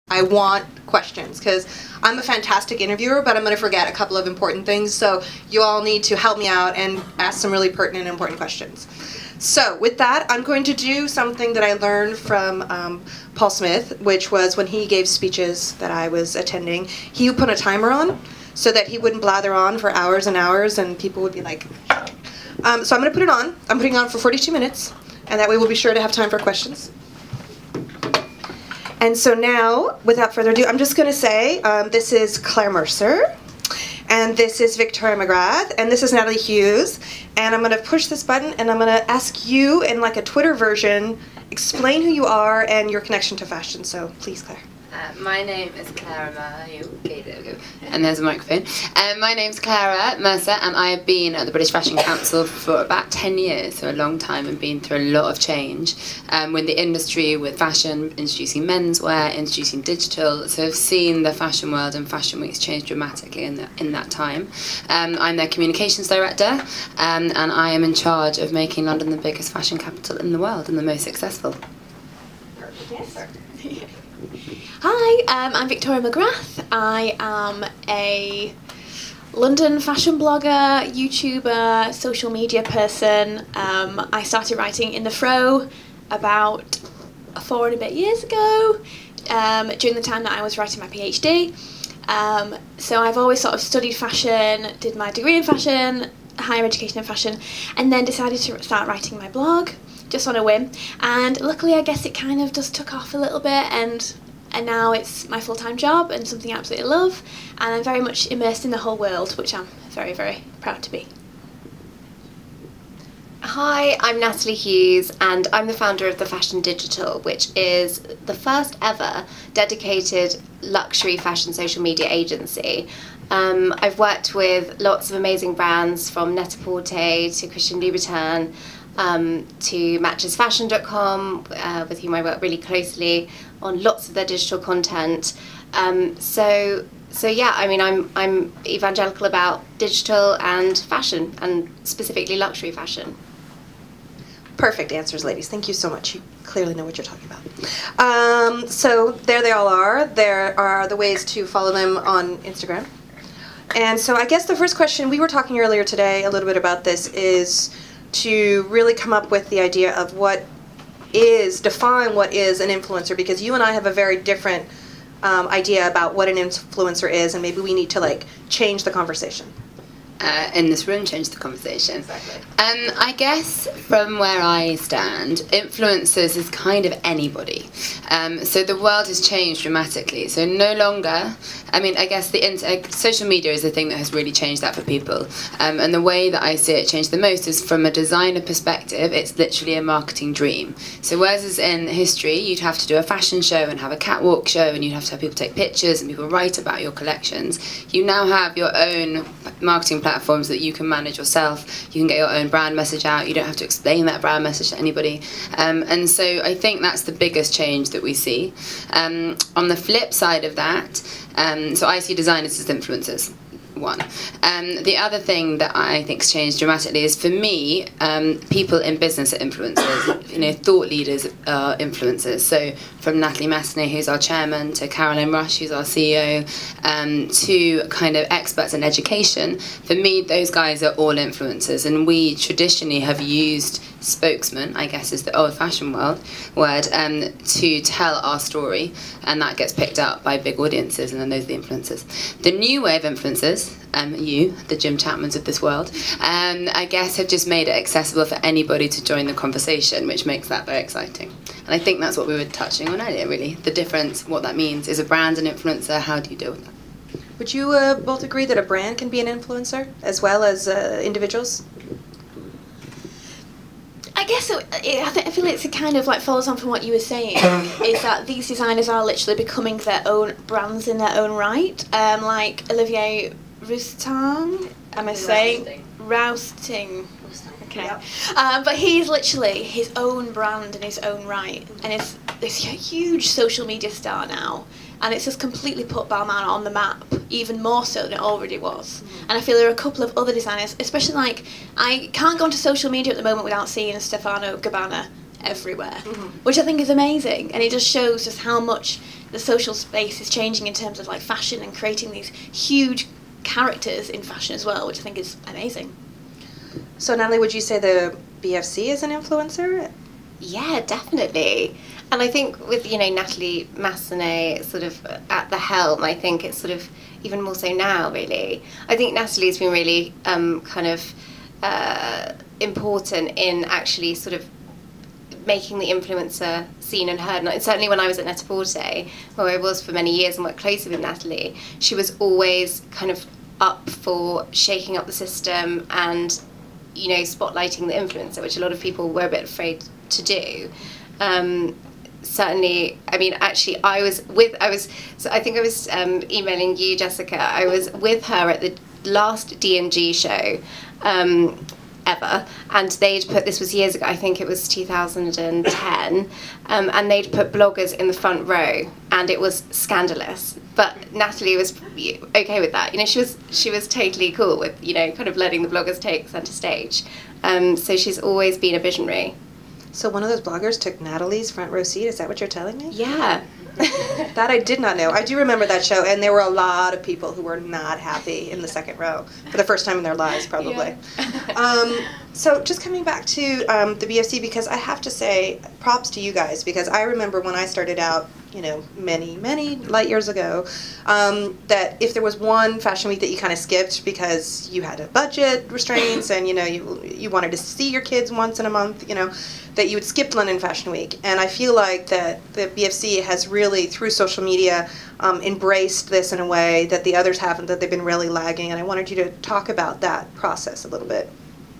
I want questions because I'm a fantastic interviewer, but I'm going to forget a couple of important things, so you all need to help me out and ask some really pertinent and important questions. So with that, I'm going to do something that I learned from Paul Smith, which was when he gave speeches that I was attending, he would put a timer on so that he wouldn't blather on for hours and hours and people would be like, so I'm going to put it on. I'm putting it on for 42 minutes, and that way we'll be sure to have time for questions. And so now, without further ado, I'm just going to say this is Clara Mercer, and this is Victoria Magrath, and this is Natalie Hughes. And I'm going to push this button, and I'm going to ask you, in like a Twitter version, explain who you are and your connection to fashion. So please, Claire. My name is Clara. Okay, there we go. And there's a microphone. My name's Clara Mercer, and I have been at the British Fashion Council for about 10 years, so a long time, and been through a lot of change with the industry, with fashion, introducing menswear, introducing digital. So I've seen the fashion world and fashion weeks change dramatically in that time. I'm their communications director, and I am in charge of making London the biggest fashion capital in the world and the most successful. Perfect answer. Hi, I'm Victoria Magrath. I am a London fashion blogger, YouTuber, social media person. I started writing Inthefrow about 4 and a bit years ago, during the time that I was writing my PhD. So I've always sort of studied fashion, did my degree in fashion, higher education in fashion, and then decided to start writing my blog, just on a whim. And luckily, I guess it kind of just took off a little bit, and now it's my full-time job and something I absolutely love, and I'm very much immersed in the whole world, which I'm very, very proud to be. Hi, I'm Natalie Hughes, and I'm the founder of The Fashion Digital, which is the first ever dedicated luxury fashion social media agency. I've worked with lots of amazing brands, from Net-a-Porter to Christian Louboutin, to matchesfashion.com, with whom I work really closely on lots of their digital content. So yeah, I mean, I'm evangelical about digital and fashion, and specifically luxury fashion. Perfect answers, ladies. Thank you so much. You clearly know what you're talking about. So there they all are. There are the ways to follow them on Instagram. And so I guess the first question, we were talking earlier today a little bit about this, is to really come up with the idea of define what is an influencer, because you and I have a very different idea about what an influencer is, and maybe we need to like change the conversation. In this room, change the conversation. Exactly. I guess from where I stand, influencers is kind of anybody. So the world has changed dramatically. So no longer, I mean, I guess social media is the thing that has really changed that for people. And the way that I see it change the most is from a designer perspective, it's literally a marketing dream. So whereas in history, you'd have to do a fashion show and have a catwalk show, and you'd have to have people take pictures and people write about your collections, you now have your own marketing platforms that you can manage yourself. You can get your own brand message out. You don't have to explain that brand message to anybody. And so I think that's the biggest change that we see. On the flip side of that, so I see designers as influencers. One. The other thing that I think's changed dramatically is, for me, people in business are influencers. You know, thought leaders are influencers. So from Natalie Massenet, who's our chairman, to Caroline Rush, who's our CEO, to kind of experts in education. For me, those guys are all influencers, and we traditionally have used spokesman, I guess is the old-fashioned word, to tell our story, and that gets picked up by big audiences, and then those are the influencers. The new way of influencers, you, the Jim Chapmans of this world, I guess have just made it accessible for anybody to join the conversation, which makes that very exciting. And I think that's what we were touching on earlier, really. The difference, what that means. Is a brand an influencer? How do you deal with that? Would you both agree that a brand can be an influencer as well as individuals? I guess I feel it kind of like follows on from what you were saying, is that these designers are literally becoming their own brands in their own right. Like Olivier Rousteing, am I saying? Rousting. Okay. Yep. But he's literally his own brand in his own right, and is this huge social media star now. And it's just completely put Balmain on the map, even more so than it already was. And I feel there are a couple of other designers, especially like, I can't go onto social media at the moment without seeing Stefano Gabbana everywhere, which I think is amazing, and it just shows just how much the social space is changing in terms of like fashion and creating these huge characters in fashion as well, which I think is amazing. So Natalie, would you say the BFC is an influencer? Yeah, definitely. And I think with, you know, Natalie Massenet sort of at the helm, I think it's sort of even more so now, really. I think Natalie's been really kind of important in actually sort of making the influencer seen and heard. And certainly when I was at Net-a-Porter, where I was for many years and worked closely with Natalie, she was always kind of up for shaking up the system and, you know, spotlighting the influencer, which a lot of people were a bit afraid to do. Certainly, I mean, actually, so I think I was emailing you, Jessica. I was with her at the last D&G show ever, and they'd put, this was years ago, I think it was 2010, and they'd put bloggers in the front row, and it was scandalous. But Natalie was okay with that. You know, she was totally cool with, you know, kind of letting the bloggers take centre stage. So she's always been a visionary. So one of those bloggers took Natalie's front row seat, is that what you're telling me? Yeah. That I did not know. I do remember that show, and there were a lot of people who were not happy in the second row for the first time in their lives, probably. Yeah. So just coming back to the BFC, because I have to say props to you guys, because I remember when I started out, you know, many, many light years ago, that if there was one fashion week that you kind of skipped because you had a budget restraints and, you know, you wanted to see your kids once in a month, you know, that you would skip London Fashion Week. And I feel like that the BFC has really, through social media, embraced this in a way that the others haven't, that they've been really lagging. And I wanted you to talk about that process a little bit.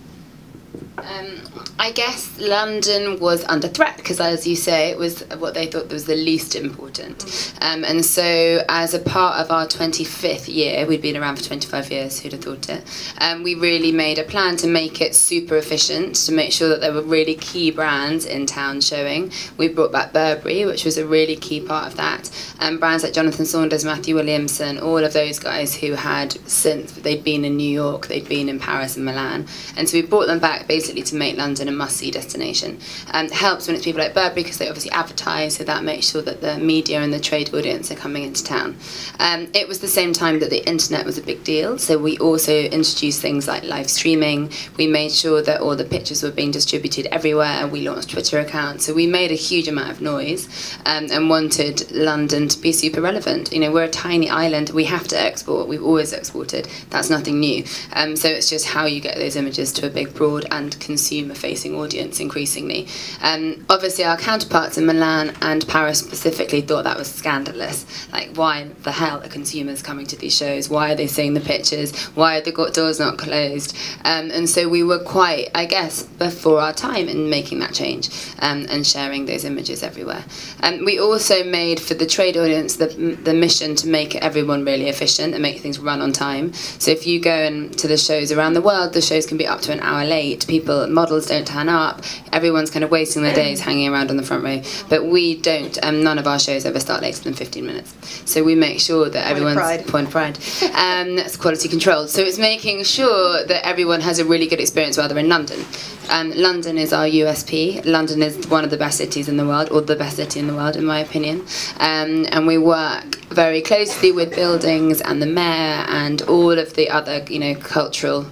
I guess London was under threat because, as you say, it was what they thought was the least important. And so as a part of our 25th year, we'd been around for 25 years, who'd have thought it, we really made a plan to make it super efficient, to make sure that there were really key brands in town showing. We brought back Burberry, which was a really key part of that. Brands like Jonathan Saunders, Matthew Williamson, all of those guys who had, since they'd been in New York, they'd been in Paris and Milan. And so we brought them back basically to make London a must-see destination. It helps when it's people like Burberry because they obviously advertise, so that makes sure that the media and the trade audience are coming into town. It was the same time that the internet was a big deal, so we also introduced things like live streaming. We made sure that all the pictures were being distributed everywhere. We launched Twitter accounts, so we made a huge amount of noise and wanted London to be super relevant. You know, we're a tiny island, we have to export, we've always exported, that's nothing new. So it's just how you get those images to a big, broad and consumer-facing audience increasingly. Obviously our counterparts in Milan and Paris specifically thought that was scandalous. Like, why the hell are consumers coming to these shows? Why are they seeing the pictures? Why are the doors not closed? And so we were quite, I guess, before our time in making that change and sharing those images everywhere. We also made, for the trade audience, the mission to make everyone really efficient and make things run on time. So if you go to the shows around the world, the shows can be up to an hour late. Models don't turn up. Everyone's kind of wasting their days hanging around on the front row. But we don't. None of our shows ever start later than 15 minutes. So we make sure that everyone's point of pride. That's quality control. So it's making sure that everyone has a really good experience while they're in London. London is our USP. London is one of the best cities in the world, or the best city in the world, in my opinion. And we work very closely with buildings and the mayor and all of the other, you know, cultural.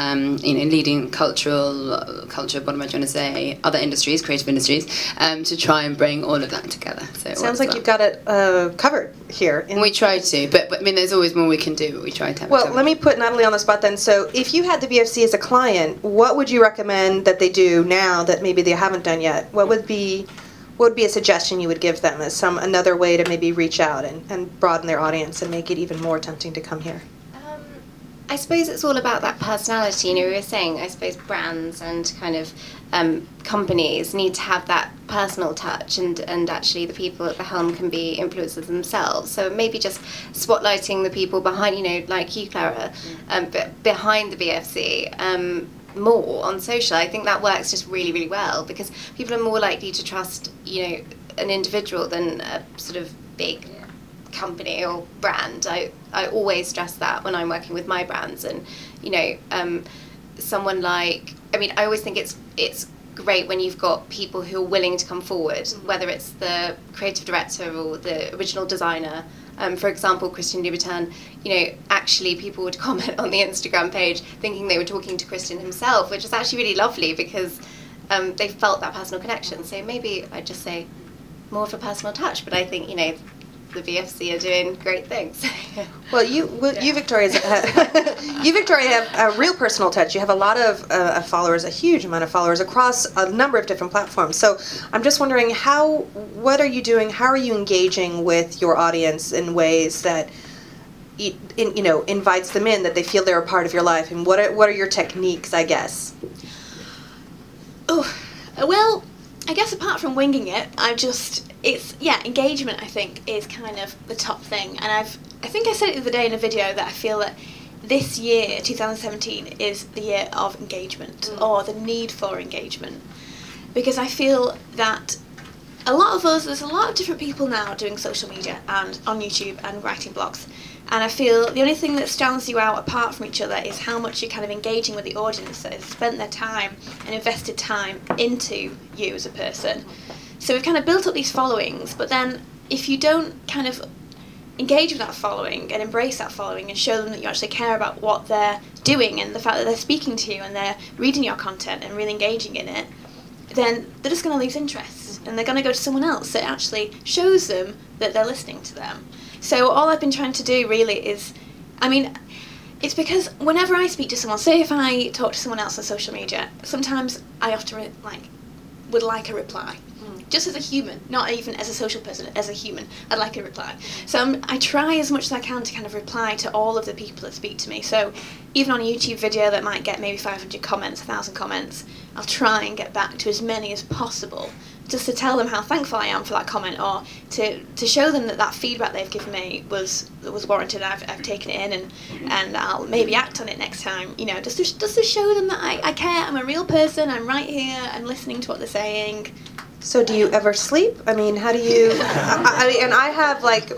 Leading culture, what am I trying to say, other industries, creative industries, to try and bring all of that together. So sounds like you've got it covered here. We try to, but I mean, there's always more we can do, but we try to have Well, let me put Natalie on the spot then. So if you had the BFC as a client, what would you recommend that they do now that maybe they haven't done yet? What would be a suggestion you would give them as another way to maybe reach out and broaden their audience and make it even more tempting to come here? I suppose it's all about that personality. You know, we were saying, I suppose brands and kind of companies need to have that personal touch, and actually the people at the helm can be influencers themselves. So maybe just spotlighting the people behind, you know, like you, Clara, but behind the BFC. More on social. I think that works just really, really well because people are more likely to trust, you know, an individual than a sort of big company or brand. I always stress that when I'm working with my brands, and you know, someone like, I mean, I always think it's great when you've got people who are willing to come forward, whether it's the creative director or the original designer. For example, Christian Louboutin, you know, actually people would comment on the Instagram page thinking they were talking to Christian himself, which is actually really lovely because they felt that personal connection. So maybe I'd just say more of a personal touch, but I think, you know, the BFC are doing great things. Well, you Victoria, have a real personal touch. You have a lot of followers, a huge amount of followers across a number of different platforms. So I'm just wondering, what are you doing? How are you engaging with your audience in ways that, you know, invites them in, that they feel they're a part of your life? And what are your techniques, I guess? Oh, well, I guess apart from winging it, engagement I think is kind of the top thing. And I think I said it the other day in a video that I feel that this year, 2017, is the year of engagement, or the need for engagement. Because I feel that a lot of us, there's a lot of different people now doing social media and on YouTube and writing blogs. And I feel the only thing that stands you out apart from each other is how much you're kind of engaging with the audience that has spent their time and invested time into you as a person. So we've kind of built up these followings, but then if you don't kind of engage with that following and embrace that following and show them that you actually care about what they're doing and the fact that they're speaking to you and they're reading your content and really engaging in it, then they're just going to lose interest and they're going to go to someone else that actually shows them that they're listening to them. So all I've been trying to do really is, I mean, it's because whenever I speak to someone, say if I talk to someone else on social media, sometimes I often would like a reply. Just as a human, not even as a social person, as a human, I'd like a reply. So I try as much as I can to kind of reply to all of the people that speak to me. So even on a YouTube video that might get maybe 500 comments, 1,000 comments, I'll try and get back to as many as possible, just to tell them how thankful I am for that comment, or to show them that that feedback they've given me was warranted. I've taken it in and I'll maybe act on it next time. You know, just to show them that I care. I'm a real person. I'm right here. I'm listening to what they're saying. So do you ever sleep? I mean, how do you? And I have like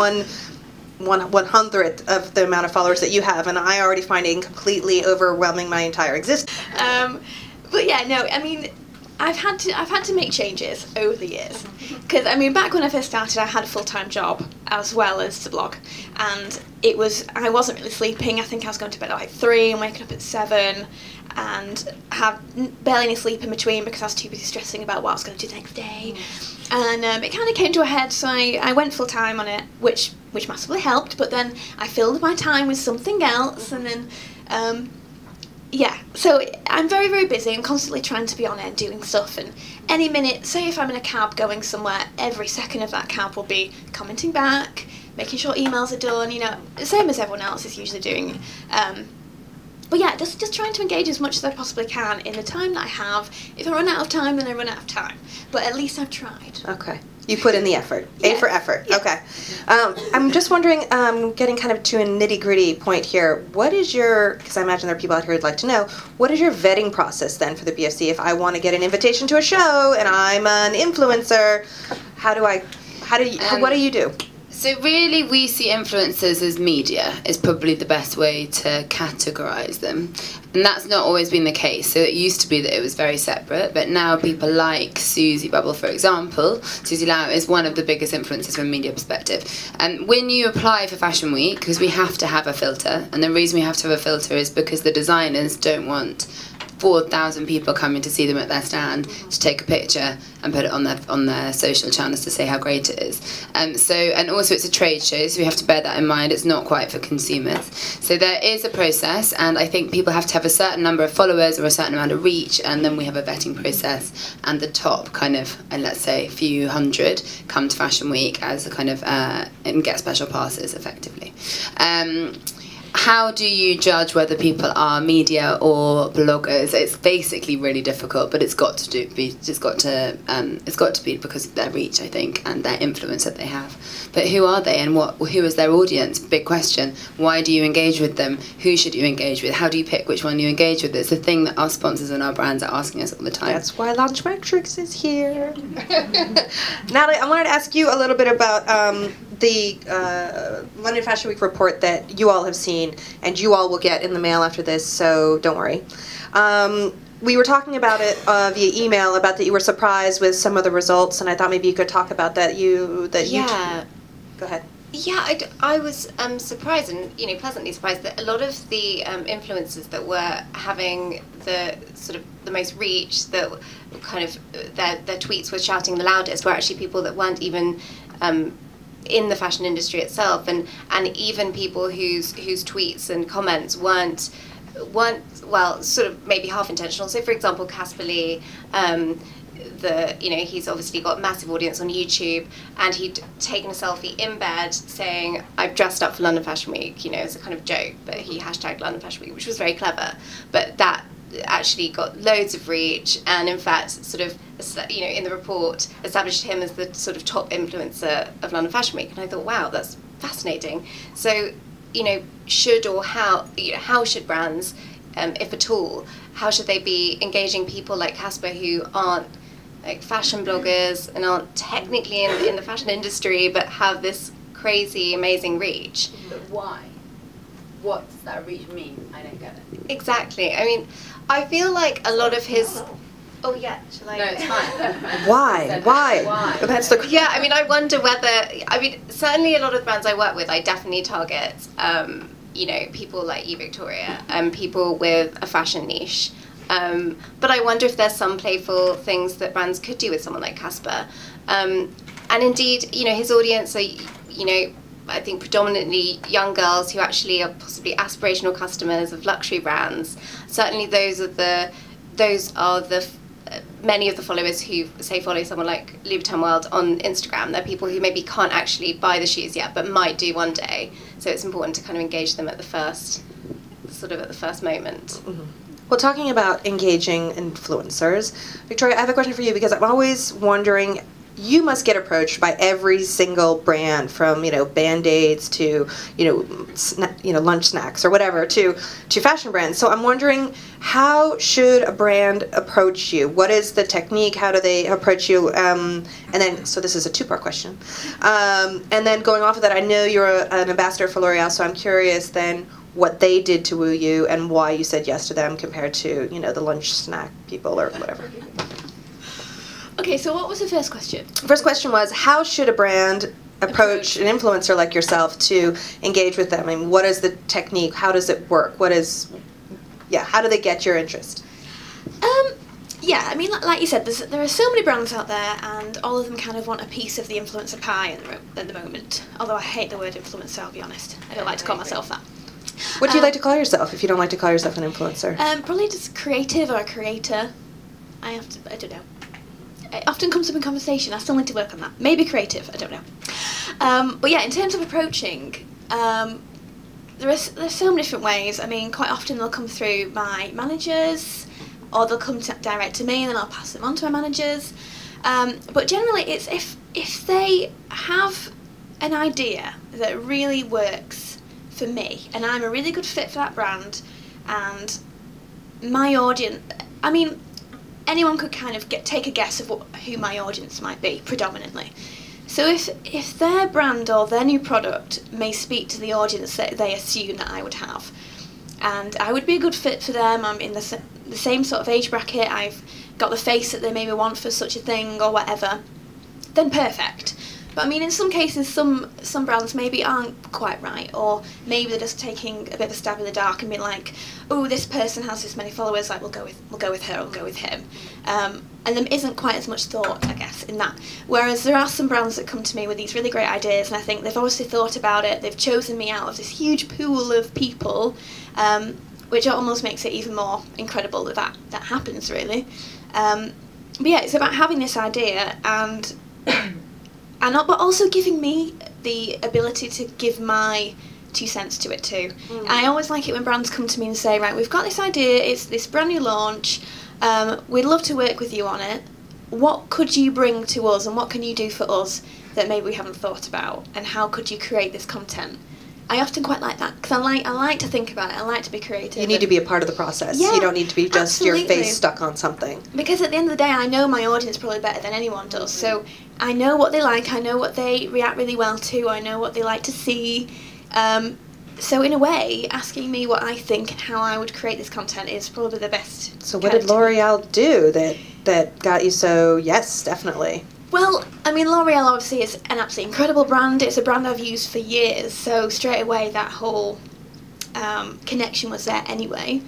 1/100th of the amount of followers that you have, and I already find it completely overwhelming my entire existence. But yeah, no, I mean, I've had to make changes over the years, because I mean, back when I first started, I had a full-time job as well as the blog, and I wasn't really sleeping. I think I was going to bed at like 3 and waking up at 7, and have barely any sleep in between because I was too busy stressing about what I was going to do the next day. And it kind of came to a head, so I went full-time on it, which massively helped, but then I filled my time with something else, and then yeah, so I'm very, very busy. I'm constantly trying to be on it, doing stuff, and any minute, say if I'm in a cab going somewhere, every second of that cab will be commenting back, making sure emails are done, you know, same as everyone else is usually doing. But yeah, just trying to engage as much as I possibly can in the time that I have. If I run out of time, then I run out of time. But at least I've tried. Okay. You put in the effort. Yes. A for effort. Yes. Okay. I'm just wondering, getting kind of to a nitty-gritty point here, what is your, because I imagine there are people out here who'd like to know, what is your vetting process then for the BFC? If I want to get an invitation to a show and I'm an influencer, what do you do? So really, we see influencers as media is probably the best way to categorise them. And that's not always been the case. So it used to be that it was very separate, but now people like Susie Bubble, for example. Susie Lau is one of the biggest influencers from a media perspective. And when you apply for Fashion Week, because we have to have a filter, and the reason we have to have a filter is because the designers don't want 4,000 people coming to see them at their stand to take a picture and put it on their social channels to say how great it is. And also it's a trade show, so we have to bear that in mind. It's not quite for consumers. So there is a process, and I think people have to have a certain number of followers or a certain amount of reach, and then we have a vetting process, and the top kind of, let's say, few hundred come to Fashion Week as a kind of, and get special passes effectively. How do you judge whether people are media or bloggers? It's basically really difficult, but it's got to be because of their reach, I think, and their influence that they have. But who are they, and who is their audience? Big question. Why do you engage with them? Who should you engage with? How do you pick which one you engage with? It's the thing that our sponsors and our brands are asking us all the time. That's why Launchmetrics is here. Natalie, I wanted to ask you a little bit about the London Fashion Week report that you all have seen, and you all will get in the mail after this, so don't worry. we were talking about it via email about that you were surprised with some of the results, and I thought maybe you could talk about that. Go ahead. Yeah, I was surprised and pleasantly surprised that a lot of the influencers that were having the most reach, that kind of their tweets were shouting the loudest, were actually people that weren't even in the fashion industry itself, and even people whose tweets and comments weren't well, sort of maybe half intentional. So for example, Casper Lee, he's obviously got a massive audience on YouTube, and he'd taken a selfie in bed saying, "I've dressed up for London Fashion Week," as a kind of joke, but he hashtagged London Fashion Week, which was very clever. But that actually got loads of reach, and in fact sort of in the report established him as the sort of top influencer of London Fashion Week. And I thought, wow, that's fascinating. So how should brands, if at all, how should they be engaging people like Casper, who aren't like fashion bloggers and aren't technically in the fashion industry but have this crazy amazing reach? But why? What does that reach mean? I don't get it. Exactly. I mean, I feel like a lot of his... Oh yeah, shall I? No, it's fine. Why? That's the... Yeah, I mean, I wonder whether... certainly a lot of the brands I work with, I definitely target, people like you, Victoria, people with a fashion niche. But I wonder if there's some playful things that brands could do with someone like Casper. And indeed, his audience are, I think predominantly young girls who actually are possibly aspirational customers of luxury brands. Certainly those are the many of the followers who say follow someone like Louis Vuitton World on Instagram. They're people who maybe can't actually buy the shoes yet, but might do one day. So it's important to kind of engage them at the first moment. Mm-hmm. Well, talking about engaging influencers, Victoria, I have a question for you, because I'm always wondering, you must get approached by every single brand, from Band-Aids to lunch snacks or whatever, to fashion brands. So I'm wondering, how should a brand approach you? What is the technique? How do they approach you? And then, so this is a two-part question. And then going off of that, I know you're an ambassador for L'Oreal, so I'm curious then what they did to woo you and why you said yes to them compared to the lunch snack people or whatever. Okay, so what was the first question? First question was, how should a brand approach an influencer like yourself to engage with them? I mean, what is the technique? How does it work? How do they get your interest? Yeah, I mean, like you said, there are so many brands out there, and all of them kind of want a piece of the influencer pie at the moment. Although I hate the word influencer, I'll be honest. I don't like to call myself that. What do you like to call yourself if you don't like to call yourself an influencer? Probably just creative or a creator. I don't know. It often comes up in conversation. I still need to work on that. Maybe creative, I don't know. But yeah, in terms of approaching, there's so many different ways. I mean, quite often they'll come through my managers, or they'll come direct to me and then I'll pass them on to my managers. But generally it's if they have an idea that really works for me, and I'm a really good fit for that brand, and my audience, I mean, anyone could kind of take a guess of who my audience might be, predominantly. So if their brand or their new product may speak to the audience that they assume that I would have, and I would be a good fit for them, I'm in the same sort of age bracket, I've got the face that they maybe want for such a thing or whatever, then perfect. But I mean, in some cases, some brands maybe aren't quite right, or maybe they're just taking a bit of a stab in the dark and being like, oh, this person has this many followers, like we'll go with her, or we'll go with him, and there isn't quite as much thought, I guess, in that. Whereas there are some brands that come to me with these really great ideas, and I think they've obviously thought about it. They've chosen me out of this huge pool of people, which almost makes it even more incredible that happens, really. But yeah, it's about having this idea but also giving me the ability to give my 2 cents to it too. I always like it when brands come to me and say, right, we've got this idea, it's this brand new launch, we'd love to work with you on it. What could you bring to us, and what can you do for us that maybe we haven't thought about, and how could you create this content? I often quite like that, because I like to think about it, I like to be creative. You need to be a part of the process. Yeah, you don't need to be just absolutely. your face stuck on something. Because at the end of the day, I know my audience probably better than anyone does, so I know what they like, I know what they react really well to, I know what they like to see, and So in a way, asking me what I think and how I would create this content is probably the best. So what did L'Oreal do that got you so, yes, definitely? Well, I mean, L'Oreal obviously is an absolutely incredible brand. It's a brand I've used for years, so straight away that whole connection was there anyway.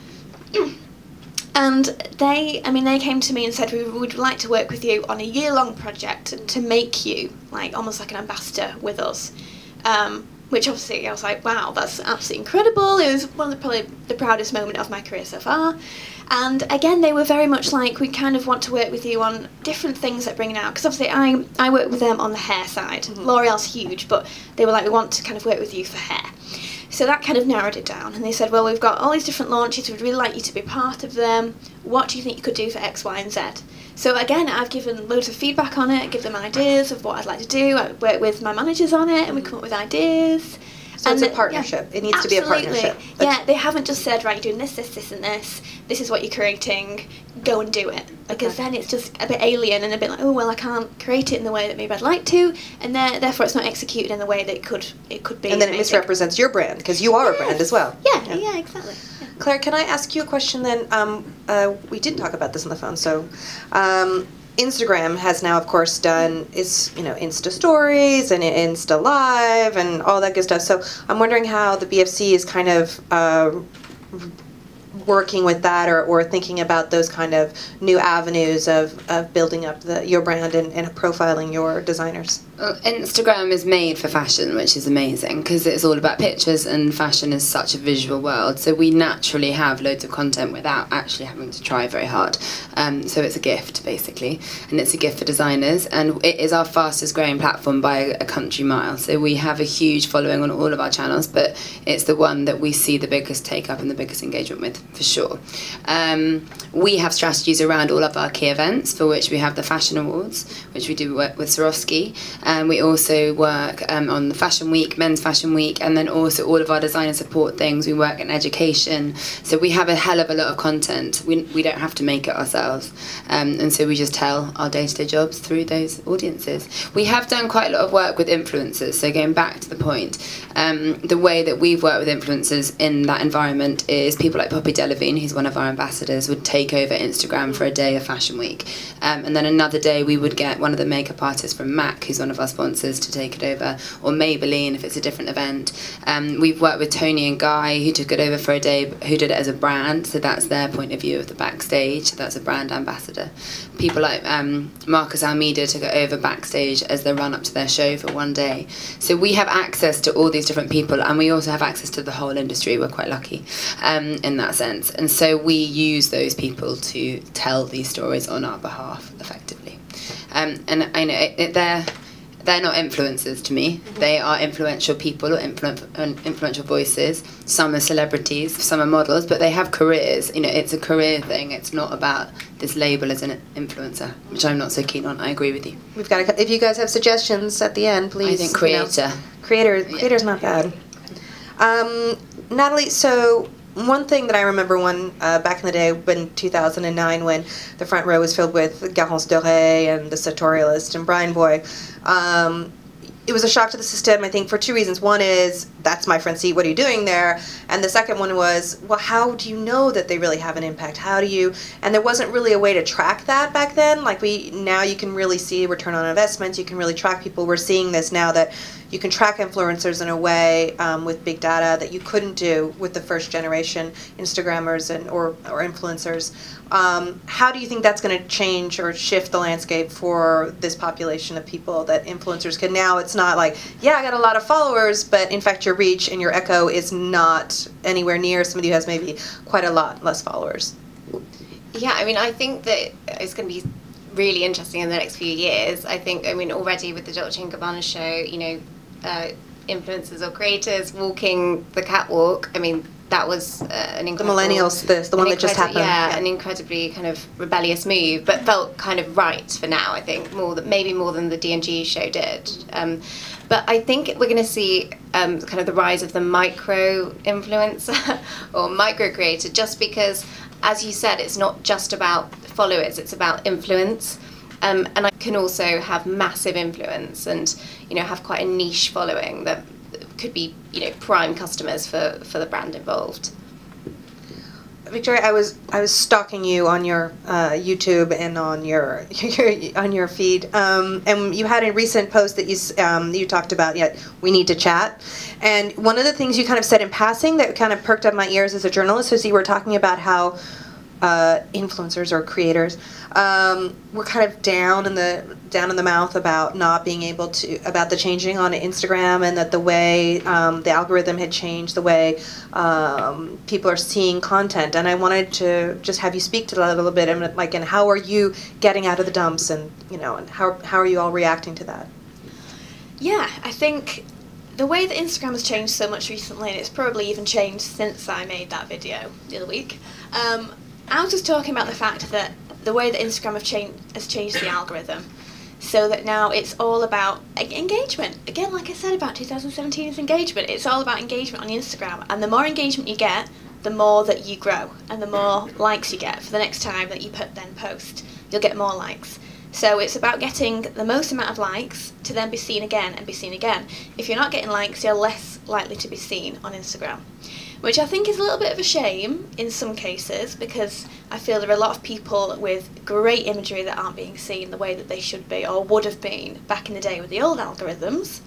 And they came to me and said, we would like to work with you on a year-long project to make you like almost like an ambassador with us. Which obviously I was like, wow, that's absolutely incredible. It was one of probably the proudest moment of my career so far. And again, they were very much like, we kind of want to work with you on different things that bring it out. Because obviously I work with them on the hair side. L'Oreal's huge, but they were like, we want to kind of work with you for hair. So that kind of narrowed it down. And they said, well, we've got all these different launches. We'd really like you to be part of them. What do you think you could do for X, Y, and Z? So again, I've given loads of feedback on it, give them ideas of what I'd like to do. I work with my managers on it, and we come up with ideas. So it's a partnership. Yeah, it needs to be a partnership. Yeah, they haven't just said, right, you're doing this, this, this, and this. This is what you're creating. Go and do it. Because then it's just a bit alien and a bit like, oh, well, I can't create it in the way that maybe I'd like to, and therefore it's not executed in the way that it could be. And then it misrepresents your brand, because you are a brand as well. Yeah, exactly. Yeah. Claire, can I ask you a question then? We did talk about this on the phone, so Instagram has now, of course, done Insta Stories and Insta Live and all that good stuff. So I'm wondering how the BFC is kind of working with that or thinking about those kind of new avenues of building up your brand and profiling your designers. Well, Instagram is made for fashion, which is amazing because it's all about pictures, and fashion is such a visual world. So we naturally have loads of content without actually having to try very hard. So it's a gift, basically, and it's a gift for designers. And it is our fastest growing platform by a country mile. So we have a huge following on all of our channels, but it's the one that we see the biggest take up and the biggest engagement with, for sure. We have strategies around all of our key events, for which we have the Fashion Awards, which we do work with Swarovski. We also work on the Fashion Week, Men's Fashion Week, and then also all of our designer support things. We work in education, so we have a hell of a lot of content. We don't have to make it ourselves, and so we just tell our day-to-day jobs through those audiences. We have done quite a lot of work with influencers, so going back to the point, the way that we've worked with influencers in that environment is people like Poppy Delevingne, who's one of our ambassadors, would take over Instagram for a day of Fashion Week, and then another day we would get one of the makeup artists from MAC, who's one of our sponsors, to take it over, or Maybelline if it's a different event. We've worked with Tony and Guy, who took it over for a day, who did it as a brand, so that's their point of view of the backstage, that's a brand ambassador. People like Marcus Almeida took it over backstage as the run up to their show for one day. So we have access to all these different people, and we also have access to the whole industry. We're quite lucky in that sense, and so we use those people to tell these stories on our behalf effectively. And I know they're not influencers to me. They are influential people or influential voices. Some are celebrities, some are models, but they have careers. It's a career thing. It's not about this label as an influencer, which I'm not so keen on. I agree with you. We've got. If you guys have suggestions at the end, please. I think creator. Creator's not bad. Natalie, so one thing that I remember back in the day in 2009 when the front row was filled with Garance Doré and the Sartorialist and Brian Boy, it was a shock to the system, I think, for two reasons. One is, that's my front seat, what are you doing there? And the second one was, well, how do you know that they really have an impact? How do you, and there wasn't really a way to track that back then. Like now you can really see return on investments, you can really track people. We're seeing this now that you can track influencers in a way with big data that you couldn't do with the first generation Instagrammers or influencers. How do you think that's going to change or shift the landscape for this population of people that influencers can now? It's not like, yeah, I got a lot of followers, but in fact your reach and your echo is not anywhere near somebody who has maybe quite a lot less followers. Yeah, I think that it's going to be really interesting in the next few years. Already with the Dolce & Gabbana show, influencers or creators walking the catwalk, that was an incredible... The millennials, the one that just happened. Yeah, an incredibly kind of rebellious move, but felt kind of right for now, I think, maybe more than the D&G show did. But I think we're going to see kind of the rise of the micro influencer or micro creator, just because, as you said, it's not just about followers, it's about influence. And I can also have massive influence and, have quite a niche following that could be, you know, prime customers for the brand involved. Victoria, I was stalking you on your YouTube and on your on your feed, and you had a recent post that you talked about. We need to chat, and one of the things you kind of said in passing that kind of perked up my ears as a journalist was you were talking about how influencers or creators were kind of down in the mouth about not being able to, about the changing on Instagram, and that the way the algorithm had changed the way people are seeing content. And I wanted to just have you speak to that a little bit, and how are you getting out of the dumps, and and how are you all reacting to that? Yeah, I think the way that Instagram has changed so much recently, and it's probably even changed since I made that video the other week. I was just talking about the fact that the way that Instagram has changed the algorithm, so that now it's all about engagement. Again, like I said about 2017 is engagement. It's all about engagement on Instagram, and the more engagement you get, the more that you grow, and the more likes you get for the next time that you then post. You'll get more likes. So it's about getting the most amount of likes to then be seen again and be seen again. If you're not getting likes, you're less likely to be seen on Instagram, which I think is a little bit of a shame in some cases, because I feel there are a lot of people with great imagery that aren't being seen the way that they should be or would have been back in the day with the old algorithms.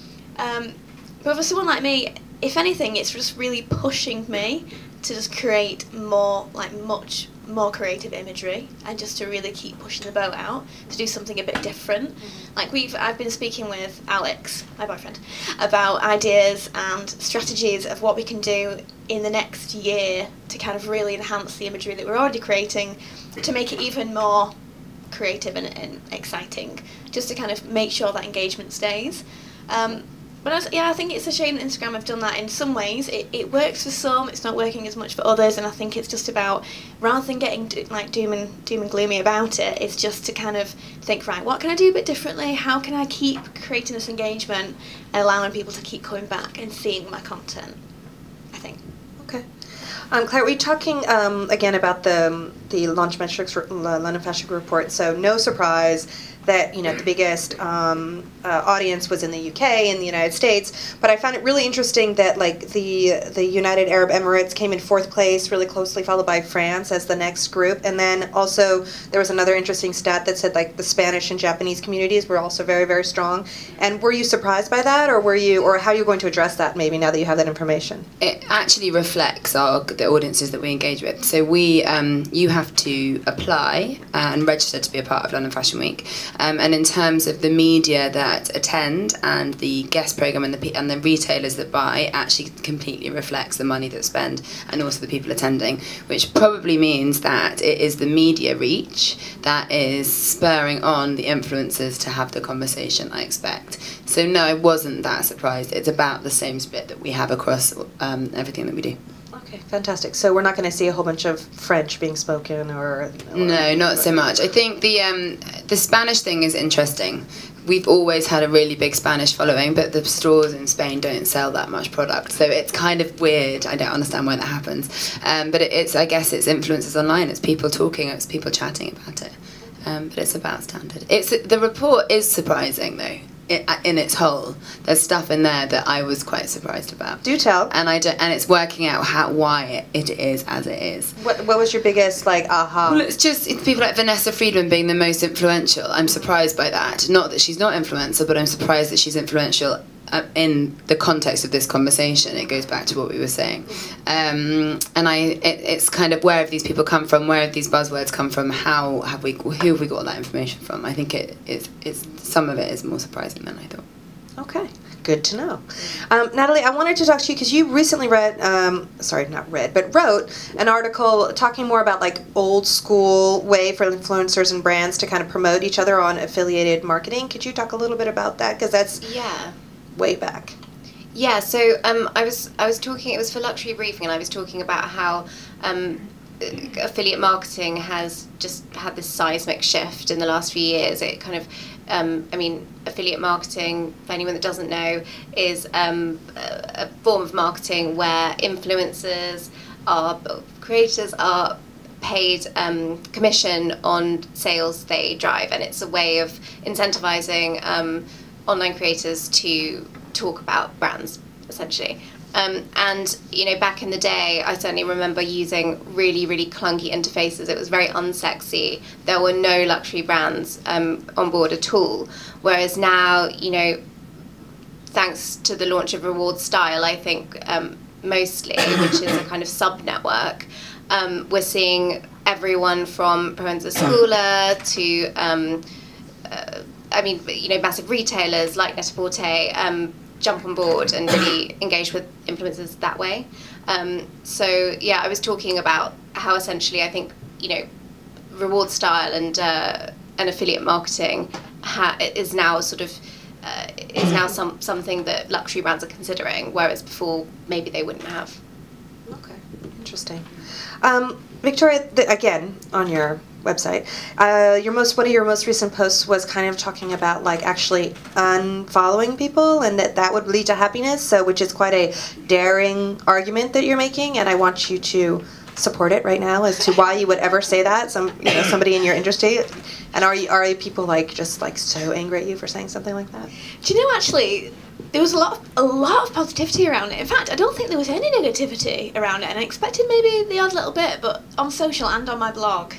But for someone like me, if anything, it's just really pushing me to just create more, much more creative imagery, and just to really keep pushing the boat out to do something a bit different. I've been speaking with Alex, my boyfriend, about ideas and strategies of what we can do in the next year to kind of really enhance the imagery that we're already creating, to make it even more creative and exciting, just to kind of make sure that engagement stays. But I think it's a shame that Instagram have done that. In some ways, it works for some, it's not working as much for others, and I think it's just about, rather than getting doom and gloomy about it, it's just to kind of think, right, what can I do a bit differently? How can I keep creating this engagement and allowing people to keep coming back and seeing my content, I think. Okay. Clara, we're talking again about the Launchmetrics London Fashion Group report. So no surprise that the biggest audience was in the UK and the United States, but I found it really interesting that the United Arab Emirates came in 4th place, really closely followed by France as the next group, and then also there was another interesting stat that said the Spanish and Japanese communities were also very, very strong. And were you surprised by that, or how are you going to address that maybe now that you have that information? It actually reflects the audiences that we engage with. So you have to apply and register to be a part of London Fashion Week. And in terms of the media that attend and the guest program and the retailers that buy, actually completely reflects the money that's spent and also the people attending, which probably means that it is the media reach that is spurring on the influencers to have the conversation, I expect. So no, I wasn't that surprised. It's about the same split that we have across everything that we do. Okay, fantastic. So we're not going to see a whole bunch of French being spoken, or no, not so much. I think the Spanish thing is interesting. We've always had a really big Spanish following, but the stores in Spain don't sell that much product, so it's kind of weird. I don't understand why that happens. But I guess it's influencers online. It's people talking. It's people chatting about it. But it's about standard. The report is surprising though. In its whole, there's stuff in there that I was quite surprised about. Do tell. And it's working out why it is as it is. What was your biggest aha? Well, it's people like Vanessa Friedman being the most influential. I'm surprised by that. Not that she's not influencer, but I'm surprised that she's influential in the context of this conversation. It goes back to what we were saying, and it's kind of, where have these people come from? Where have these buzzwords come from? Who have we got that information from? I think it's some of it is more surprising than I thought. Okay, good to know. Natalie, I wanted to talk to you because you recently wrote an article talking more about old school way for influencers and brands to kind of promote each other on affiliated marketing. Could you talk a little bit about that? Because that's way back. Yeah, so I was talking, it was for Luxury Briefing, and I was talking about how affiliate marketing has just had this seismic shift in the last few years. It kind of, affiliate marketing, for anyone that doesn't know, is a form of marketing where creators are paid commission on sales they drive, and it's a way of incentivizing online creators to talk about brands essentially. And you know, back in the day, I certainly remember using really, really clunky interfaces. It was very unsexy. There were no luxury brands on board at all. Whereas now, you know, thanks to the launch of Reward Style, I think mostly, which is a kind of sub-network, we're seeing everyone from Provenza Schooler to, I mean, you know, massive retailers like Net-a-Porter jump on board and really engage with influencers that way. So yeah, I was talking about how essentially I think, you know, Reward Style and affiliate marketing is now sort of something that luxury brands are considering, whereas before maybe they wouldn't have. Okay, interesting. Victoria, again, on your website, one of your most recent posts was kind of talking about like actually unfollowing people and that would lead to happiness, so which is quite a daring argument that you're making, and I want you to support it right now as to why you would ever say that. Somebody in your industry, and are people like just like so angry at you for saying something like that? Do you know, actually, there was a lot of positivity around it. In fact, I don't think there was any negativity around it, and I expected maybe the odd little bit, but on social and on my blog,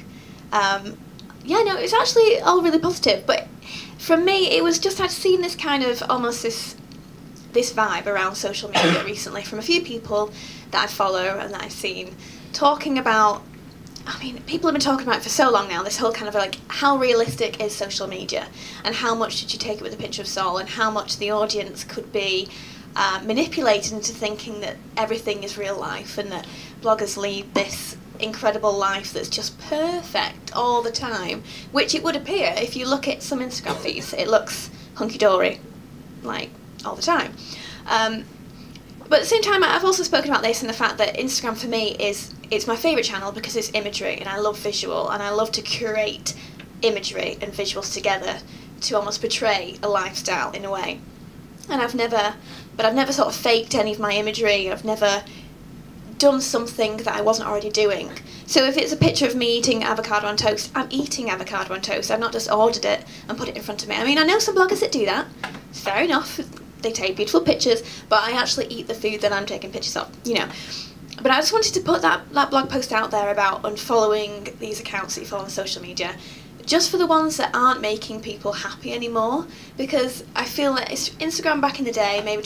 yeah, no, it's actually all really positive. But for me, it was just I'd seen this kind of almost this vibe around social media recently from a few people that I follow and that I've seen talking about. I mean, people have been talking about it for so long now, this whole kind of like, how realistic is social media, and how much should you take it with a pinch of salt, and how much the audience could be manipulated into thinking that everything is real life and that bloggers lead this incredible life that's just perfect all the time, which it would appear if you look at some Instagram feeds. It looks hunky-dory, like, all the time. But at the same time, I've also spoken about this and the fact that Instagram for me it's my favourite channel because it's imagery, and I love visual, and I love to curate imagery and visuals together to almost portray a lifestyle in a way. And I've never sort of faked any of my imagery. I've never done something that I wasn't already doing. So if it's a picture of me eating avocado on toast, I'm eating avocado on toast. I've not just ordered it and put it in front of me. I mean, I know some bloggers that do that. It's fair enough. They take beautiful pictures, but I actually eat the food that I'm taking pictures of, you know. But I just wanted to put that blog post out there about unfollowing these accounts that you follow on social media, just for the ones that aren't making people happy anymore, because I feel that Instagram back in the day, maybe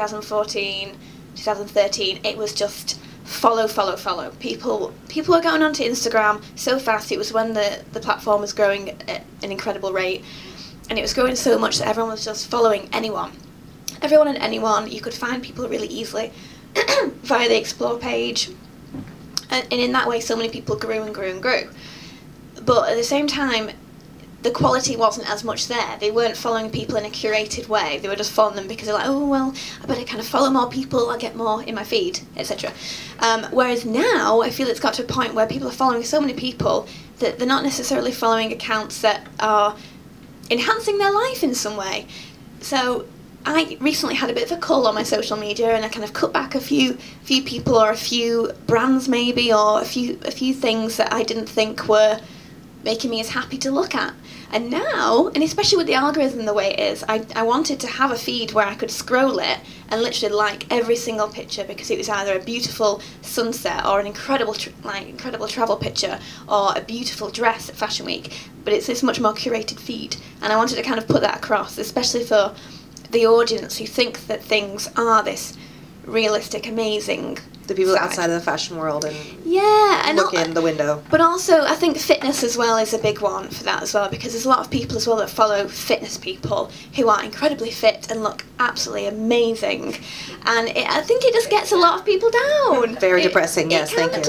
2014, 2013, it was just follow. People were going onto Instagram so fast. It was when the platform was growing at an incredible rate, and it was growing so much that everyone was just following anyone. Everyone and anyone. You could find people really easily via the Explore page, and in that way so many people grew and grew and grew. But at the same time, the quality wasn't as much there. They weren't following people in a curated way. They were just following them because they're like, oh, well, I better kind of follow more people, I'll get more in my feed, etc. Whereas now, I feel it's got to a point where people are following so many people that they're not necessarily following accounts that are enhancing their life in some way. So I recently had a bit of a cull on my social media, and I kind of cut back a few people, or a few brands maybe, or a few things that I didn't think were making me as happy to look at. And now, and especially with the algorithm the way it is, I wanted to have a feed where I could scroll it and literally like every single picture, because it was either a beautiful sunset or an incredible travel picture or a beautiful dress at Fashion Week. But it's this much more curated feed, and I wanted to kind of put that across, especially for the audience who think that things are this realistic, amazing. The people side. outside of the fashion world and and look in the window. But also, I think fitness as well is a big one for that as well, because there's a lot of people as well that follow fitness people who are incredibly fit and look absolutely amazing, and I think it just gets a lot of people down. Very depressing. Yes, thank you.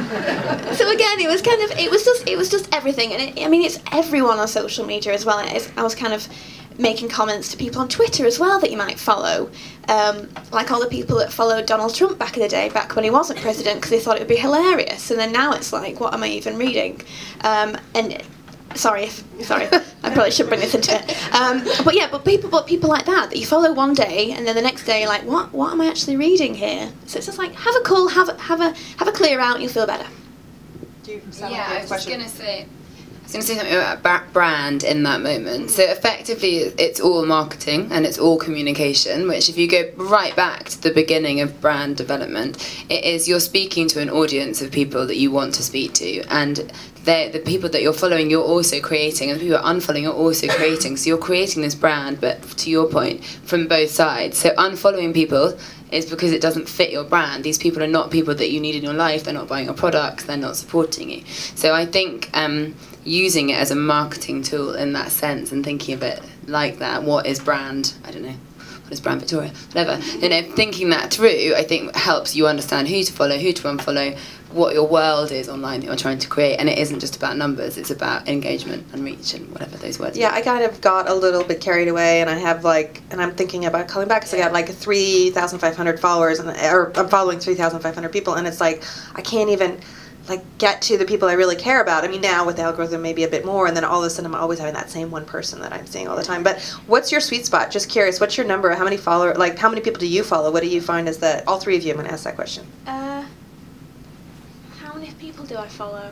So again, it was just everything, and I mean, it's everyone on social media as well. I was kind of making comments to people on Twitter as well that you might follow, like all the people that followed Donald Trump back in the day, back when he wasn't president, because they thought it would be hilarious, and then now it's like, what am I even reading? And sorry, I probably shouldn't bring this into it. But people like that you follow one day, and then the next day you're like, what am I actually reading here? So it's just like, have a call, have a clear out, and you'll feel better. Yeah, I was just gonna say, was going to say something about brand in that moment. So effectively, it's all marketing and it's all communication, which if you go right back to the beginning of brand development, it is you're speaking to an audience of people that you want to speak to, and the people that you're following, you're also creating, and the people you're unfollowing, you're also creating. So you're creating this brand, but to your point, from both sides. So unfollowing people is because it doesn't fit your brand. These people are not people that you need in your life. They're not buying your products. They're not supporting you. So I think using it as a marketing tool in that sense and thinking of it like that, what is brand? I don't know. What is brand Victoria? Whatever. You know, thinking that through, I think helps you understand who to follow, who to unfollow, what your world is online that you're trying to create. And it isn't just about numbers. It's about engagement and reach and whatever those words Yeah, are. I kind of got a little bit carried away, and I have and I'm thinking about calling back because I got like 3,500 followers, or I'm following 3,500 people, and it's like I can't even get to the people I really care about. I mean, now with the algorithm maybe a bit more, and then all of a sudden I'm always having that same one person that I'm seeing all the time. But what's your sweet spot? Just curious, what's your number? How many followers, how many people do you follow? What do you find is that, all three of you, I'm going to ask that question. How many people do I follow?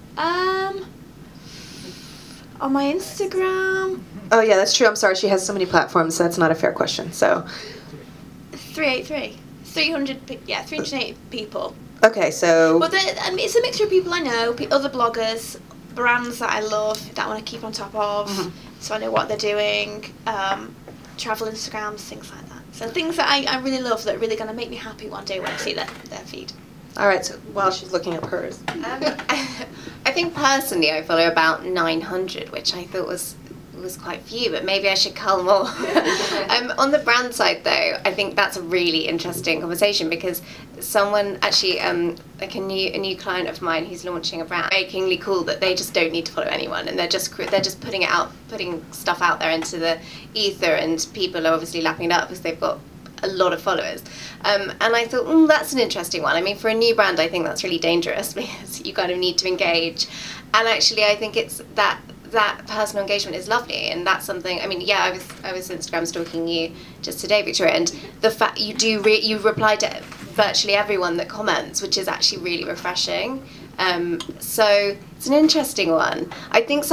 On my Instagram. Oh yeah, that's true. I'm sorry, she has so many platforms, so that's not a fair question. So 383. 380 people. okay, so Well, it's a mixture of people I know, other bloggers, brands that I love, that I want to keep on top of, so I know what they're doing, travel Instagrams, things like that. So things that I really love that are really going to make me happy one day when I see their feed. all right. So while she's looking up hers, I think personally I follow about 900, which I thought was quite few, but maybe I should cull more. On the brand side though, I think that's a really interesting conversation, because someone actually, like a new client of mine who's launching a brand, makingly cool that they just don't need to follow anyone, and they're just putting stuff out there into the ether, and people are obviously lapping it up because they've got a lot of followers. And I thought, that's an interesting one. I mean, for a new brand, I think that's really dangerous because you kind of need to engage. And actually, I think it's that personal engagement is lovely, and that's something. I mean, yeah, I was Instagram stalking you just today, Victoria, and the fact you reply to virtually everyone that comments, which is actually really refreshing. So it's an interesting one. I think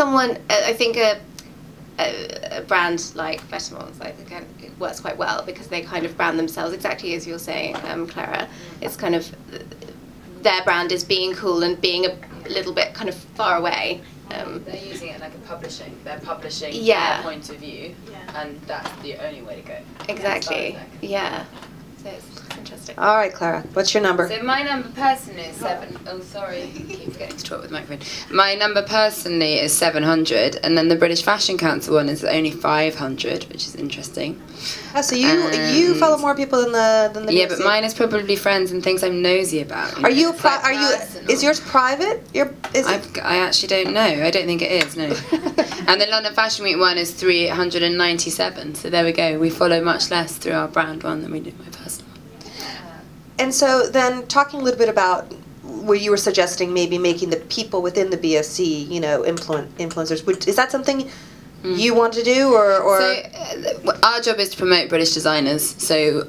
a brand like Vetements, I think it works quite well because they kind of brand themselves exactly as you're saying, Clara. It's kind of their brand is being cool and being a little bit kind of far away. They're using it like a publishing. They're publishing Yeah. their point of view, Yeah. and that's the only way to go. Exactly. Yeah. So it's interesting. all right, Clara, what's your number? So my number personally is 7. Oh, sorry, I keep forgetting to talk with the microphone. My number personally is 700, and then the British Fashion Council one is only 500, which is interesting. Oh, so you follow more people than the Yeah, BSC. but mine is probably friends and things I'm nosy about. Are you It's like personal. is yours private? I actually don't know. I don't think it is, no. And the London Fashion Week one is 397, so there we go. We follow much less through our brand one than we do my personal one. And so then talking a little bit about where you were suggesting maybe making the people within the BSC, influencers. Is that something you want to do, or? So our job is to promote British designers. So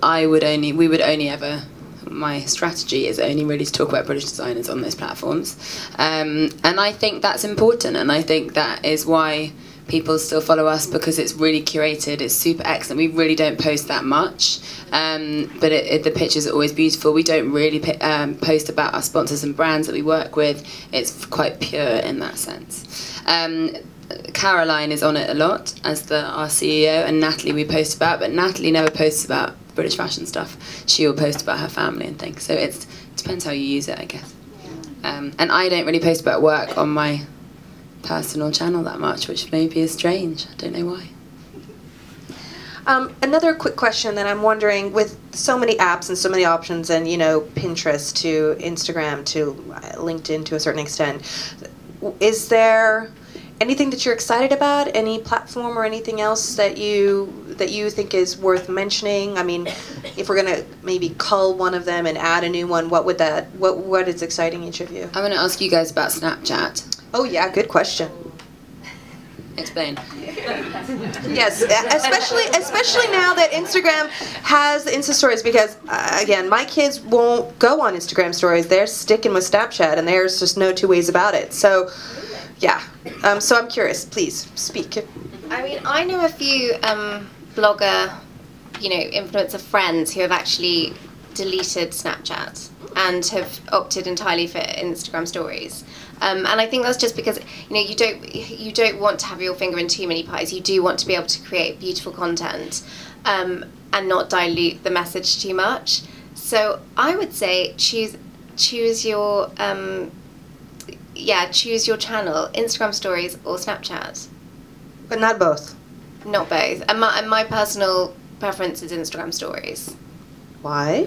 my strategy is only really to talk about British designers on those platforms, and I think that's important, and I think that is why people still follow us, because it's really curated, it's super excellent. We really don't post that much, but the pictures are always beautiful. We don't really post about our sponsors and brands that we work with. It's quite pure in that sense. Caroline is on it a lot as our CEO, and Natalie we post about, but Natalie never posts about British fashion stuff. She will post about her family and things, so it depends how you use it, I guess. And I don't really post about work on my personal channel that much, which maybe is strange. I don't know why. Another quick question that I'm wondering, with so many apps and so many options, and Pinterest to Instagram to LinkedIn to a certain extent, is there anything that you're excited about? Any platform or anything else that you think is worth mentioning? I mean, if we're gonna maybe cull one of them and add a new one, what is exciting each of you? I'm going to ask you guys about Snapchat. Oh yeah, good question. Explain. Yes, especially now that Instagram has Insta stories, because again, my kids won't go on Instagram stories. They're sticking with Snapchat, and there's just no two ways about it. So, Yeah. So I'm curious. Please speak. I mean, I know a few blogger, influencer friends who have actually deleted Snapchat and have opted entirely for Instagram stories. And I think that's just because you don't want to have your finger in too many pies. You do want to be able to create beautiful content and not dilute the message too much. So I would say choose your choose your channel, Instagram stories or Snapchat. But not both. Not both. And my personal preference is Instagram stories. Why?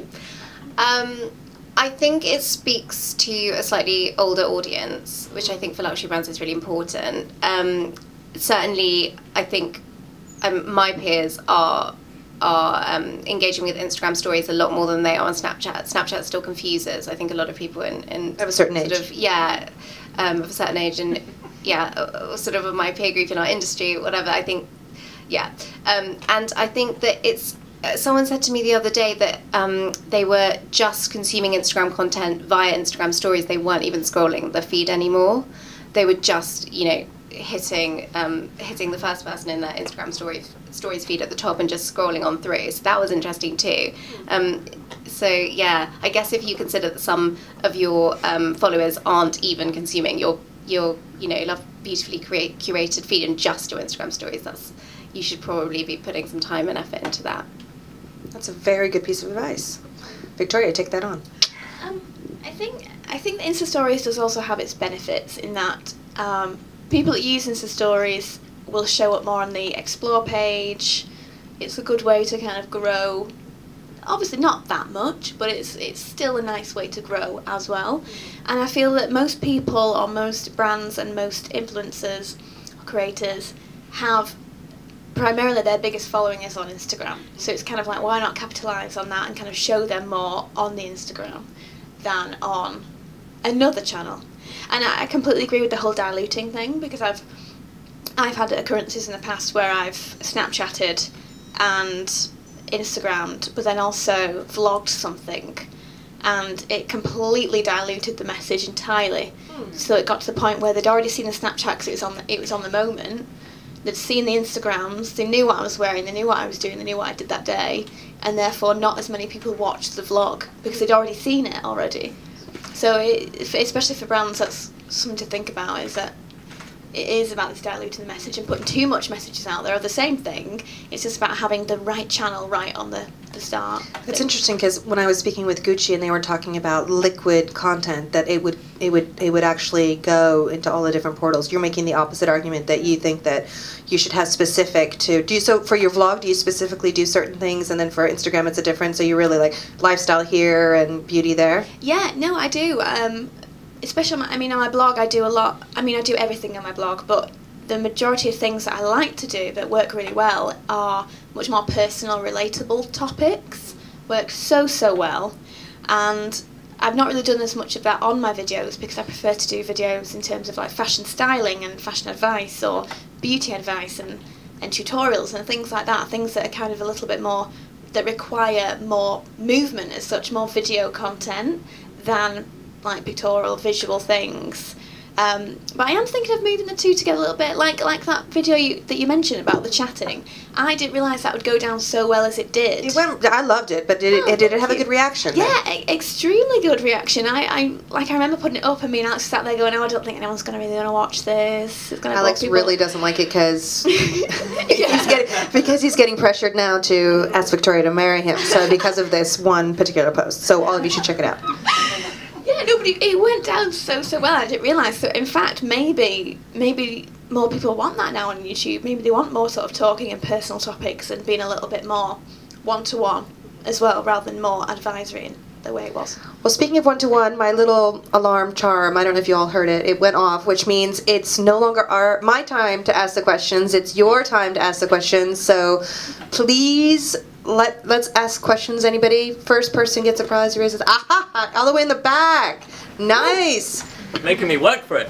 I think it speaks to a slightly older audience, which I think for luxury brands is really important. Certainly, I think my peers are engaging with Instagram stories a lot more than they are on Snapchat. Snapchat still confuses, I think, a lot of people in of a certain age. of a certain age, and sort of my peer group in our industry, whatever. I think, and I think that it's. Someone said to me the other day that they were just consuming Instagram content via Instagram stories. They weren't even scrolling the feed anymore. They were just, hitting the first person in their Instagram stories feed at the top and just scrolling on through. So that was interesting too. I guess if you consider that some of your followers aren't even consuming your love beautifully curated feed and just your Instagram stories, you should probably be putting some time and effort into that. That's a very good piece of advice. Victoria, take that on. I think the Insta Stories does also have its benefits in that people that use Insta Stories will show up more on the Explore page. It's a good way to kind of grow. Obviously not that much, but it's still a nice way to grow as well. And I feel that most people, or most brands and most influencers or creators have primarily their biggest following is on Instagram. So it's kind of like, why not capitalise on that and kind of show them more on the Instagram than on another channel. And I completely agree with the whole diluting thing, because I've had occurrences in the past where I've Snapchatted and Instagrammed, but then also vlogged something, and it completely diluted the message entirely. So it got to the point where they'd already seen the Snapchat because it was on the moment. They'd seen the Instagrams, they knew what I was wearing, they knew what I was doing, they knew what I did that day, and therefore not as many people watched the vlog because they'd already seen it already. So especially for brands, that's something to think about, is that it is about this diluting the message and putting too much messages out there are the same thing. It's just about having the right channel right on the start. It's interesting because when I was speaking with Gucci and they were talking about liquid content, that it would actually go into all the different portals. You're making the opposite argument, that you think that you should have specific to do. So for your vlog, do you specifically do certain things, and then for Instagram it's a different? So you really like lifestyle here and beauty there? Yeah, no, I do. Especially on my blog, I do a lot. I do everything on my blog, but the majority of things that I like to do that work really well are much more personal, relatable topics. Work so well, and I've not really done as much of that on my videos because I prefer to do videos in terms of like fashion styling and fashion advice or beauty advice and tutorials and things like that. Things that are kind of a little bit more, that require more movement as such, more video content than like pictorial, visual things. But I am thinking of moving the two together a little bit, like that video that you mentioned about the chatting. I didn't realise that would go down so well as it did. I loved it, but did it have a good reaction? Yeah, extremely good reaction. I remember putting it up and me and Alex sat there going, I don't think anyone's going to really want to watch this. It's gonna Alex really doesn't like it because he's getting pressured now to ask Victoria to marry him. So because of this one particular post, so all of you should check it out. Yeah, it went down so well. I didn't realise. So in fact, maybe more people want that now on YouTube. Maybe they want more sort of talking and personal topics and being a little bit more one-to-one as well, rather than more advisory in the way it was. Well, speaking of one-to-one, my little alarm charm, I don't know if you all heard it, it went off, which means it's no longer my time to ask the questions, it's your time to ask the questions. So please, let's ask questions. Anybody? First person gets a prize. Raises. Aha! All the way in the back. Nice. Making me work for it.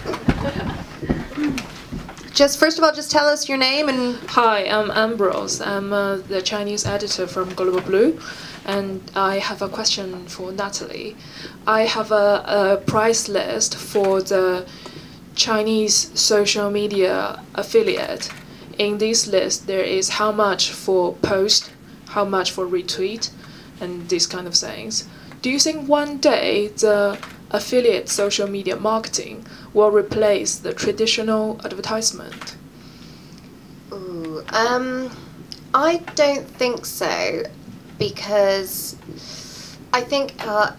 First of all, just tell us your name and. Hi, I'm Ambrose. I'm the Chinese editor from Global Blue, and I have a question for Natalie. I have a price list for the Chinese social media affiliate. In this list, there is how much for post, how much for retweet, and these kind of things. Do you think one day the affiliate social media marketing will replace the traditional advertisement? Ooh, I don't think so, because I think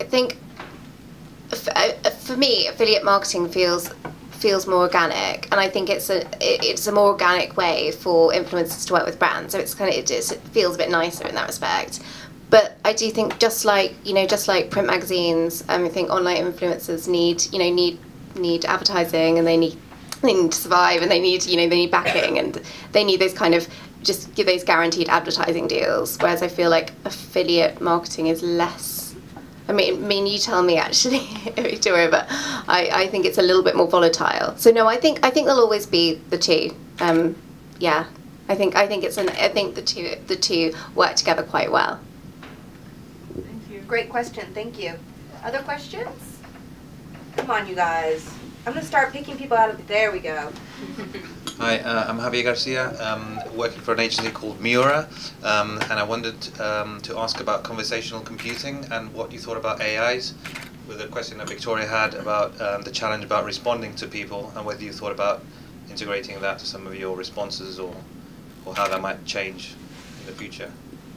for me, affiliate marketing feels more organic, and I think it's a more organic way for influencers to work with brands. So it feels a bit nicer in that respect. But I do think just like print magazines, I think online influencers need advertising, and they need to survive, and they need backing, and they need those kind of just give those guaranteed advertising deals. Whereas I feel like affiliate marketing is less. I mean, you tell me actually, Victoria, but I think it's a little bit more volatile. So no, I think there'll always be the two. Yeah, I think the two work together quite well. Thank you. Great question. Thank you. Other questions? Come on, you guys. I'm gonna start picking people out of. There we go. Hi, I'm Javier Garcia, working for an agency called Miura, and I wanted to ask about conversational computing and what you thought about AIs, with a question that Victoria had about the challenge about responding to people, and whether you thought about integrating that to some of your responses, or how that might change in the future.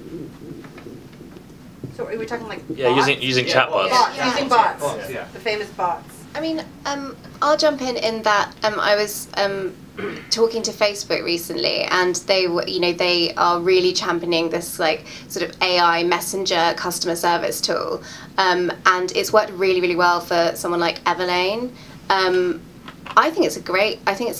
So are we talking like yeah, bots? using chatbots. Bots, Yeah. using bots. Yeah. The famous bots. I mean, I'll jump in that I was talking to Facebook recently, and they are really championing this like sort of AI messenger customer service tool, and it's worked really, really well for someone like Everlane. I think it's a great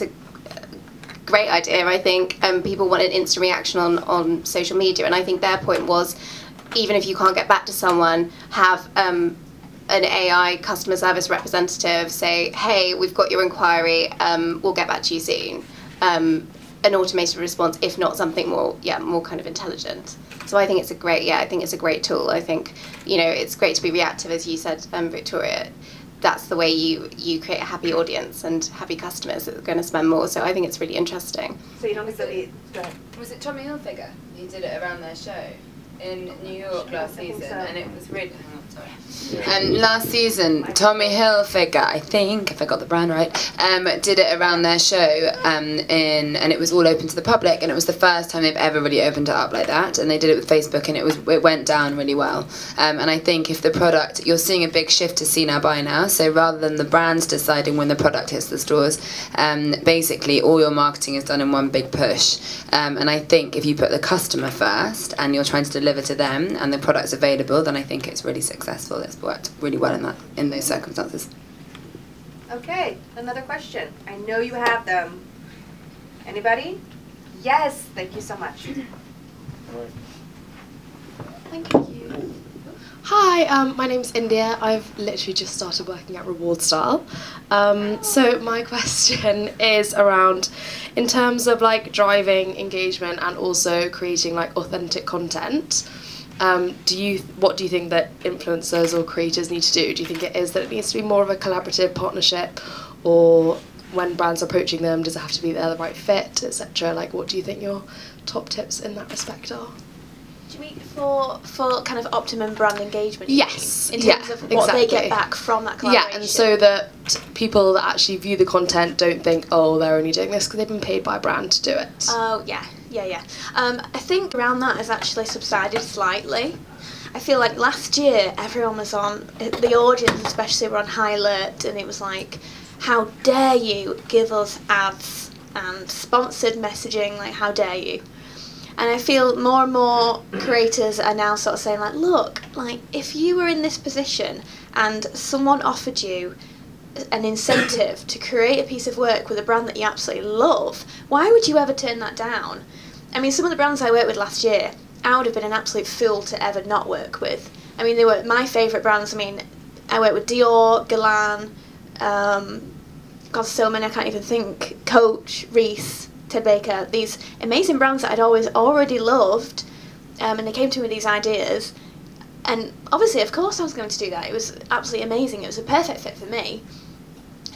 idea. I think people want an instant reaction on social media, and I think their point was, even if you can't get back to someone, have an AI customer service representative say, hey, we've got your inquiry, we'll get back to you soon. An automated response, if not something more kind of intelligent. So I think it's a great tool. I think, it's great to be reactive, as you said, Victoria. That's the way you create a happy audience and happy customers that are going to spend more. So I think it's really interesting. So you don't think that go ahead. Was it Tommy Hilfiger who did it around their show in New York last season? so. And it was really. Hang on, sorry. Last season, Tommy Hilfiger, I think, if I got the brand right, did it around their show, and it was all open to the public, and it was the first time they've ever really opened it up like that. And they did it with Facebook, and it went down really well. And I think if the product, you're seeing a big shift to see now, buy now. So rather than the brands deciding when the product hits the stores, basically all your marketing is done in one big push. And I think if you put the customer first and you're trying to deliver to them, and the product's available, then I think it's really successful. It's worked really well in those circumstances. Okay, another question. I know you have them. Anybody? Yes, thank you so much. Thank you. Hi, my name's India. I've literally just started working at Reward Style. So my question is around, in terms of like driving engagement and also creating like authentic content, what do you think that influencers or creators need to do? Do you think it needs to be more of a collaborative partnership, or when brands are approaching them, does it have to be the right fit, etc.? Like, what do you think your top tips in that respect are? Do you mean for kind of optimum brand engagement? Yes. In terms of what they get back from that collaboration? Yeah, and so that people that actually view the content don't think, oh, they're only doing this because they've been paid by a brand to do it. Oh, yeah. I think around that has actually subsided slightly. I feel like last year everyone was on, the audience especially were on high alert, and it was like, how dare you give us ads and sponsored messaging, like how dare you? And I feel more and more creators are now sort of saying like, look, like if you were in this position and someone offered you an incentive to create a piece of work with a brand that you absolutely love, why would you ever turn that down? I mean, some of the brands I worked with last year, I would have been an absolute fool to ever not work with. I mean, they were my favourite brands. I mean, I worked with Dior, Galan, God, so many I can't even think, Coach, Reese, Ted Baker, these amazing brands that I'd already loved, and they came to me with these ideas, and obviously, of course, I was going to do that. It was absolutely amazing. It was a perfect fit for me.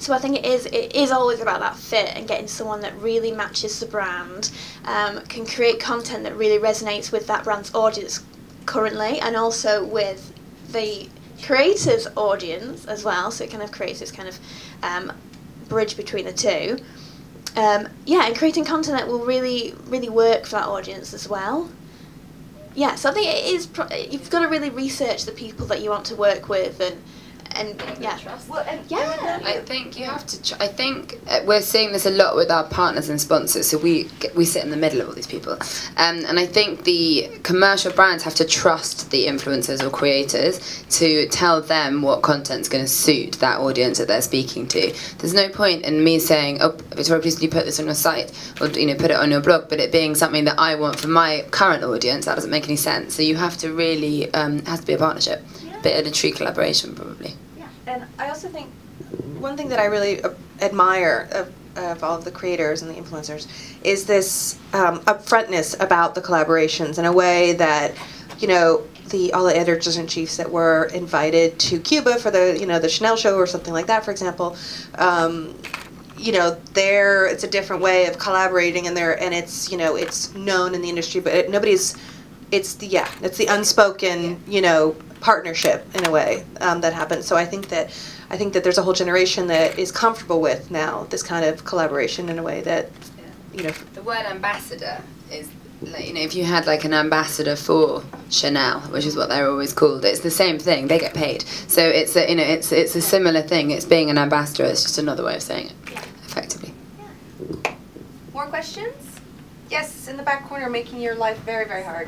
So I think it is always about that fit and getting someone that really matches the brand, can create content that really resonates with that brand's audience currently, and also with the creator's audience as well. So it kind of creates this kind of bridge between the two. Yeah, and creating content that will really work for that audience as well. Yeah, so I think it is. You've got to really research the people that you want to work with, and yeah. Well, yeah. I think you have to. I think we're seeing this a lot with our partners and sponsors. So we sit in the middle of all these people, and I think the commercial brands have to trust the influencers or creators to tell them what content's going to suit that audience that they're speaking to. There's no point in me saying, "Oh, Victoria, please, can you put this on your site or put it on your blog?" But it being something that I want for my current audience, that doesn't make any sense. So you have to really it has to be a partnership, bit of a true collaboration probably. And I also think one thing that I really admire of all of the creators and the influencers is this upfrontness about the collaborations in a way that, you know, all the editors-in-chiefs that were invited to Cuba for the, you know, the Chanel show or something like that, for example, you know, it's a different way of collaborating, and it's, you know, it's known in the industry, but it's the unspoken, you know, partnership in a way that happens. So I think that there's a whole generation that is comfortable with now this kind of collaboration in a way that, you know. The word ambassador is, like, you know, if you had like an ambassador for Chanel, which is what they're always called, it's the same thing. They get paid. So it's a, you know, it's a similar thing. It's being an ambassador. It's just another way of saying it, effectively. Yeah. More questions? Yes, in the back corner, making your life very, very hard.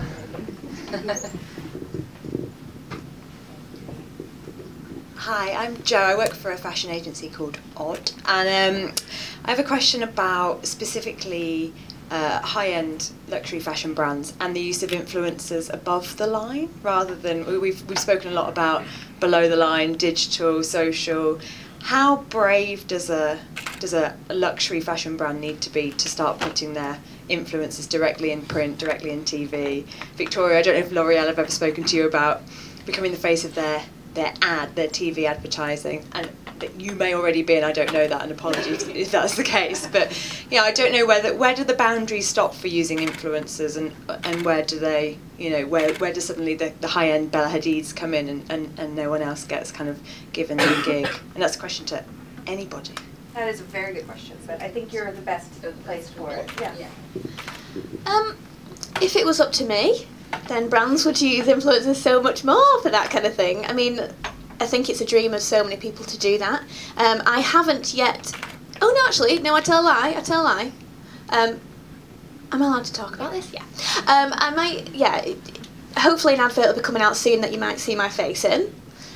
Hi, I'm Jo. I work for a fashion agency called Odd, and I have a question about specifically high-end luxury fashion brands and the use of influencers above the line, rather than we've spoken a lot about below the line, digital, social. How brave does a luxury fashion brand need to be to start putting their influencers directly in print, directly in TV? Victoria, I don't know if L'Oreal have ever spoken to you about becoming the face of their TV advertising, and that you may already be, and I don't know that, and apologies if that's the case, but yeah, I don't know where do the boundaries stop for using influencers, and where do they, you know, where does suddenly the high-end Bella Hadids come in, and no one else gets kind of given the gig? And that's a question to anybody. That is a very good question, but I think you're the best place for it. Yeah. If it was up to me, then brands would use influencers so much more for that kind of thing. I mean, I think it's a dream of so many people to do that. I haven't yet. Oh no, actually, no, I tell a lie. Am I allowed to talk about this? Yeah. I might. Yeah. Hopefully, an advert will be coming out soon that you might see my face in,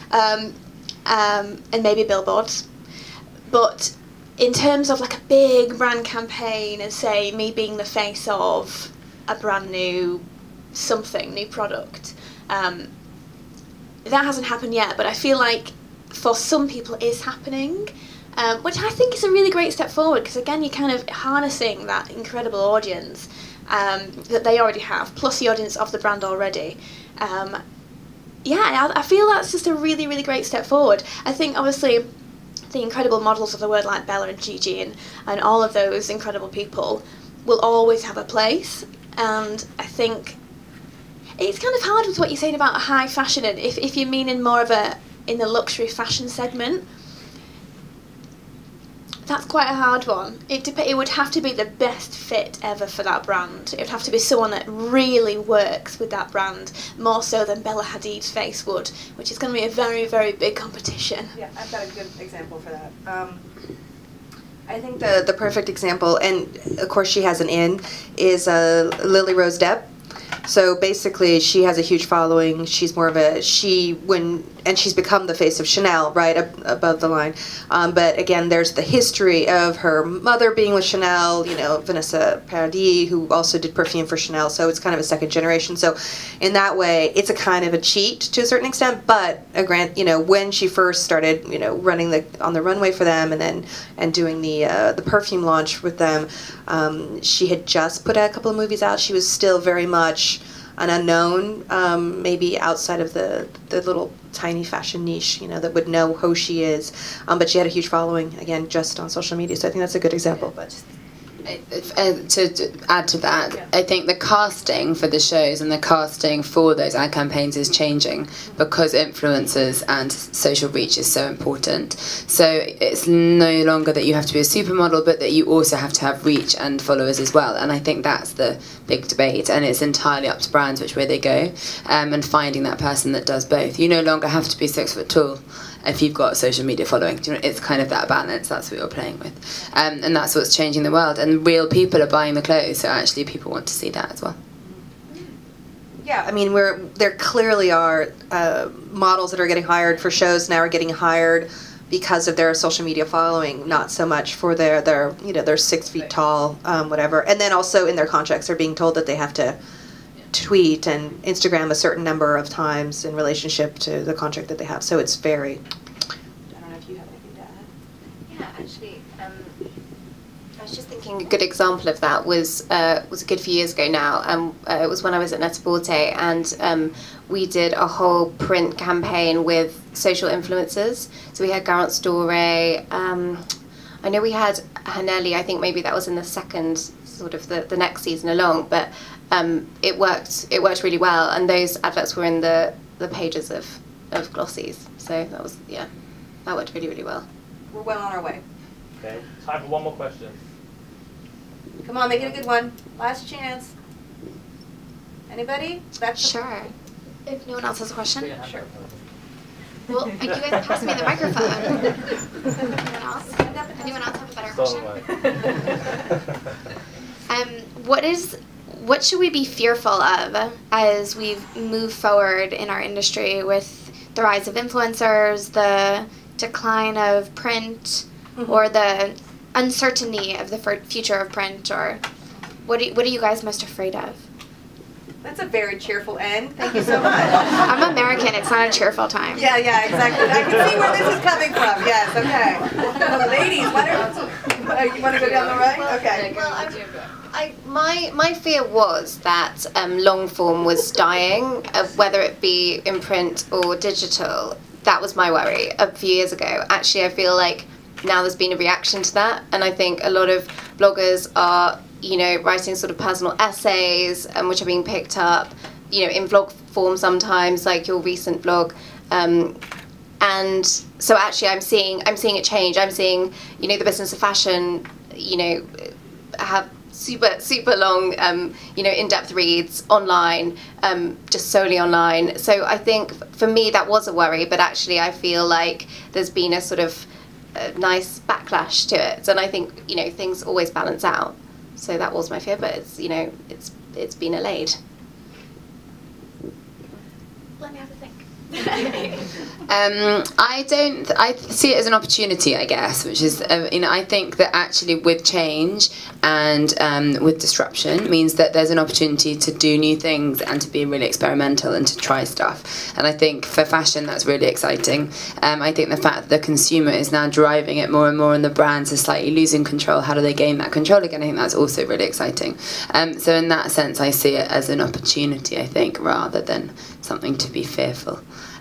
and maybe billboards. But in terms of like a big brand campaign, and say me being the face of a brand new new product, that hasn't happened yet, but I feel like for some people it is happening, which I think is a really great step forward, because again you're kind of harnessing that incredible audience that they already have, plus the audience of the brand already. Yeah, I feel that's just a really, really great step forward. I think obviously the incredible models of the world like Bella and Gigi and all of those incredible people will always have a place, and I think it's kind of hard with what you're saying about high fashion, and if you're meaning more of in the luxury fashion segment, that's quite a hard one. It would have to be the best fit ever for that brand. It would have to be someone that really works with that brand, more so than Bella Hadid's face would, which is going to be a very, very big competition. Yeah, I've got a good example for that. I think the perfect example, and of course she has an in, is Lily Rose Depp. So basically, she has a huge following. She's more of and she's become the face of Chanel, right, above the line. But again, there's the history of her mother being with Chanel, you know, Vanessa Paradis, who also did perfume for Chanel. So it's kind of a second generation. So in that way, it's a kind of a cheat to a certain extent. But you know, when she first started, you know, running on the runway for them, and doing the perfume launch with them, she had just put a couple of movies out. She was still very much an unknown, maybe outside of the little tiny fashion niche, that would know who she is. But she had a huge following, again, just on social media. So I think that's a good example. But to add to that, I think the casting for the shows and the casting for those ad campaigns is changing because influencers and social reach is so important. So it's no longer that you have to be a supermodel, but that you also have to have reach and followers as well. And I think that's the big debate, and it's entirely up to brands which way they go, and finding that person that does both. You no longer have to be 6 foot tall if you've got social media following. It's kind of that balance, that's what you're playing with. And that's what's changing the world. And real people are buying the clothes, so actually people want to see that as well. Yeah, I mean, there clearly are models that are getting hired for shows now are getting hired because of their social media following, not so much for their 6 feet tall, whatever. And then also in their contracts they're being told that they have to tweet and Instagram a certain number of times in relationship to the contract that they have. So it's very, I don't know if you have anything to add. Yeah, actually, I was just thinking a good example of that was a good few years ago now. It was when I was at Net-a-Porter, and we did a whole print campaign with social influencers. So we had Garant Store. I know we had Hanelli. I think maybe that was in the second sort of the next season along, but it worked really well, and those adverts were in the pages of glossies. So that worked really, really well. We're well on our way. Okay, time for one more question. Come on, make it a good one. Last chance. Anybody? Sure. If no one else has a question. Sure. Well, you guys pass me the microphone. Anyone else? Anyone else have a better question? What should we be fearful of as we move forward in our industry with the rise of influencers, the decline of print, or the uncertainty of the future of print, or what are you guys most afraid of? That's a very cheerful end. Thank you so much. I'm American. It's not a cheerful time. Yeah, exactly. I can see where this is coming from. Yes, okay. Ladies, you want to go down the right? Okay. Well, my fear was that long form was dying, whether it be in print or digital. That was my worry a few years ago. Actually, I feel like now there's been a reaction to that, and I think a lot of bloggers are writing sort of personal essays, which are being picked up, in vlog form sometimes, like your recent vlog. And so actually I'm seeing a change. I'm seeing, the business of fashion, have super long, in-depth reads online, just solely online. So I think for me that was a worry, but actually I feel like there's been a sort of nice backlash to it. And I think, things always balance out. So that was my fear, but it's been allayed. Let me have a think. I see it as an opportunity, I guess, which is, I think that actually with change and with disruption means that there's an opportunity to do new things and to be really experimental and to try stuff. And I think for fashion that's really exciting. I think the fact that the consumer is now driving it more and more and the brands are slightly losing control, how do they gain that control again? I think that's also really exciting. So in that sense I see it as an opportunity, I think, rather than something to be fearful.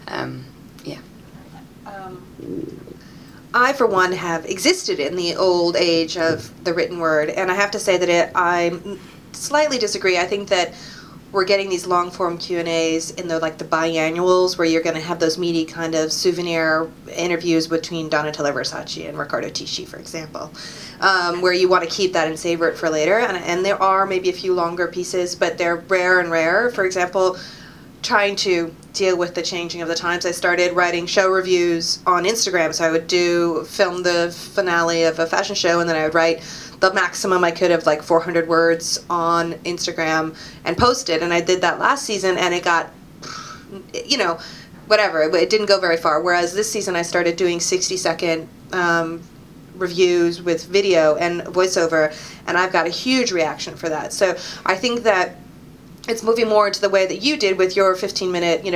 I, for one, have existed in the old age of the written word, and I have to say that I slightly disagree. I think that we're getting these long-form Q&As in the biannuals where you're going to have those meaty kind of souvenir interviews between Donatella Versace and Riccardo Tisci, for example, where you want to keep that and savor it for later. And there are maybe a few longer pieces, but they're rare and rare. For example, trying to deal with the changing of the times, I started writing show reviews on Instagram. So I would film the finale of a fashion show, and then I would write the maximum I could of 400 words on Instagram and post it. And I did that last season, and it got, whatever. It didn't go very far. Whereas this season I started doing 60-second reviews with video and voiceover, and I've got a huge reaction for that. So I think that it's moving more into the way that you did with your 15-minute,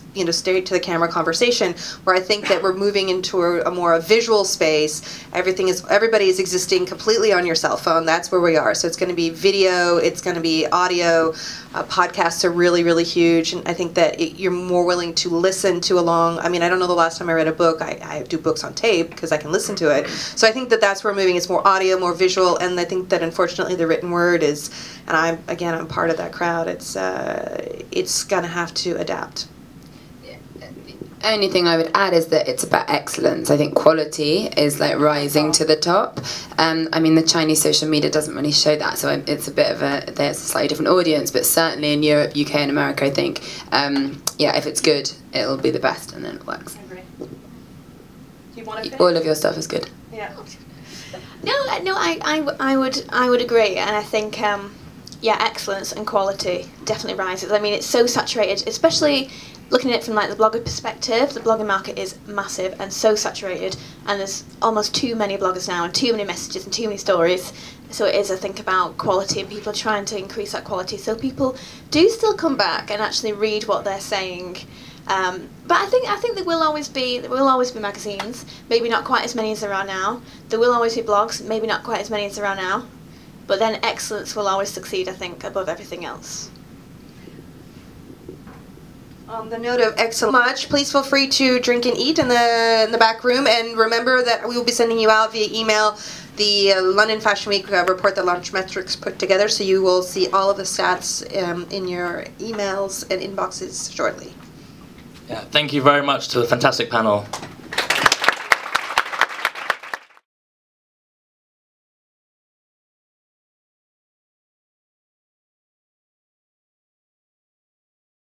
straight to the camera conversation, where I think that we're moving into a more visual space. Everybody is existing completely on your cell phone. That's where we are. So it's going to be video, it's going to be audio. Podcasts are really, really huge, and I think that you're more willing to listen to I don't know the last time I read a book. I do books on tape because I can listen to it. So I think that that's where we're moving. It's more audio, more visual, and I think that unfortunately the written word is, and I'm part of that crowd. It's going to have to adapt. Only thing I would add is that it's about excellence. I think quality is like rising to the top. The Chinese social media doesn't really show that, so it's a bit of there's a slightly different audience, but certainly in Europe, UK and America, I think, if it's good, it'll be the best, and then it works. I agree. Do you want to all of your stuff is good. Yeah. No, I would agree, and I think, excellence and quality definitely rises. I mean, it's so saturated, especially looking at it from like the blogger perspective. The blogging market is massive and so saturated, and there's almost too many bloggers now and too many messages and too many stories. So it is, I think, about quality, and people are trying to increase that quality so people do still come back and actually read what they're saying. But I think there will always be magazines, maybe not quite as many as there are now. There will always be blogs, maybe not quite as many as there are now. But then excellence will always succeed, I think, above everything else. On the note of excellence, please feel free to drink and eat in the back room, and remember that we will be sending you out via email the London Fashion Week report that Launchmetrics put together, so you will see all of the stats in your emails and inboxes shortly. Yeah, thank you very much to the fantastic panel.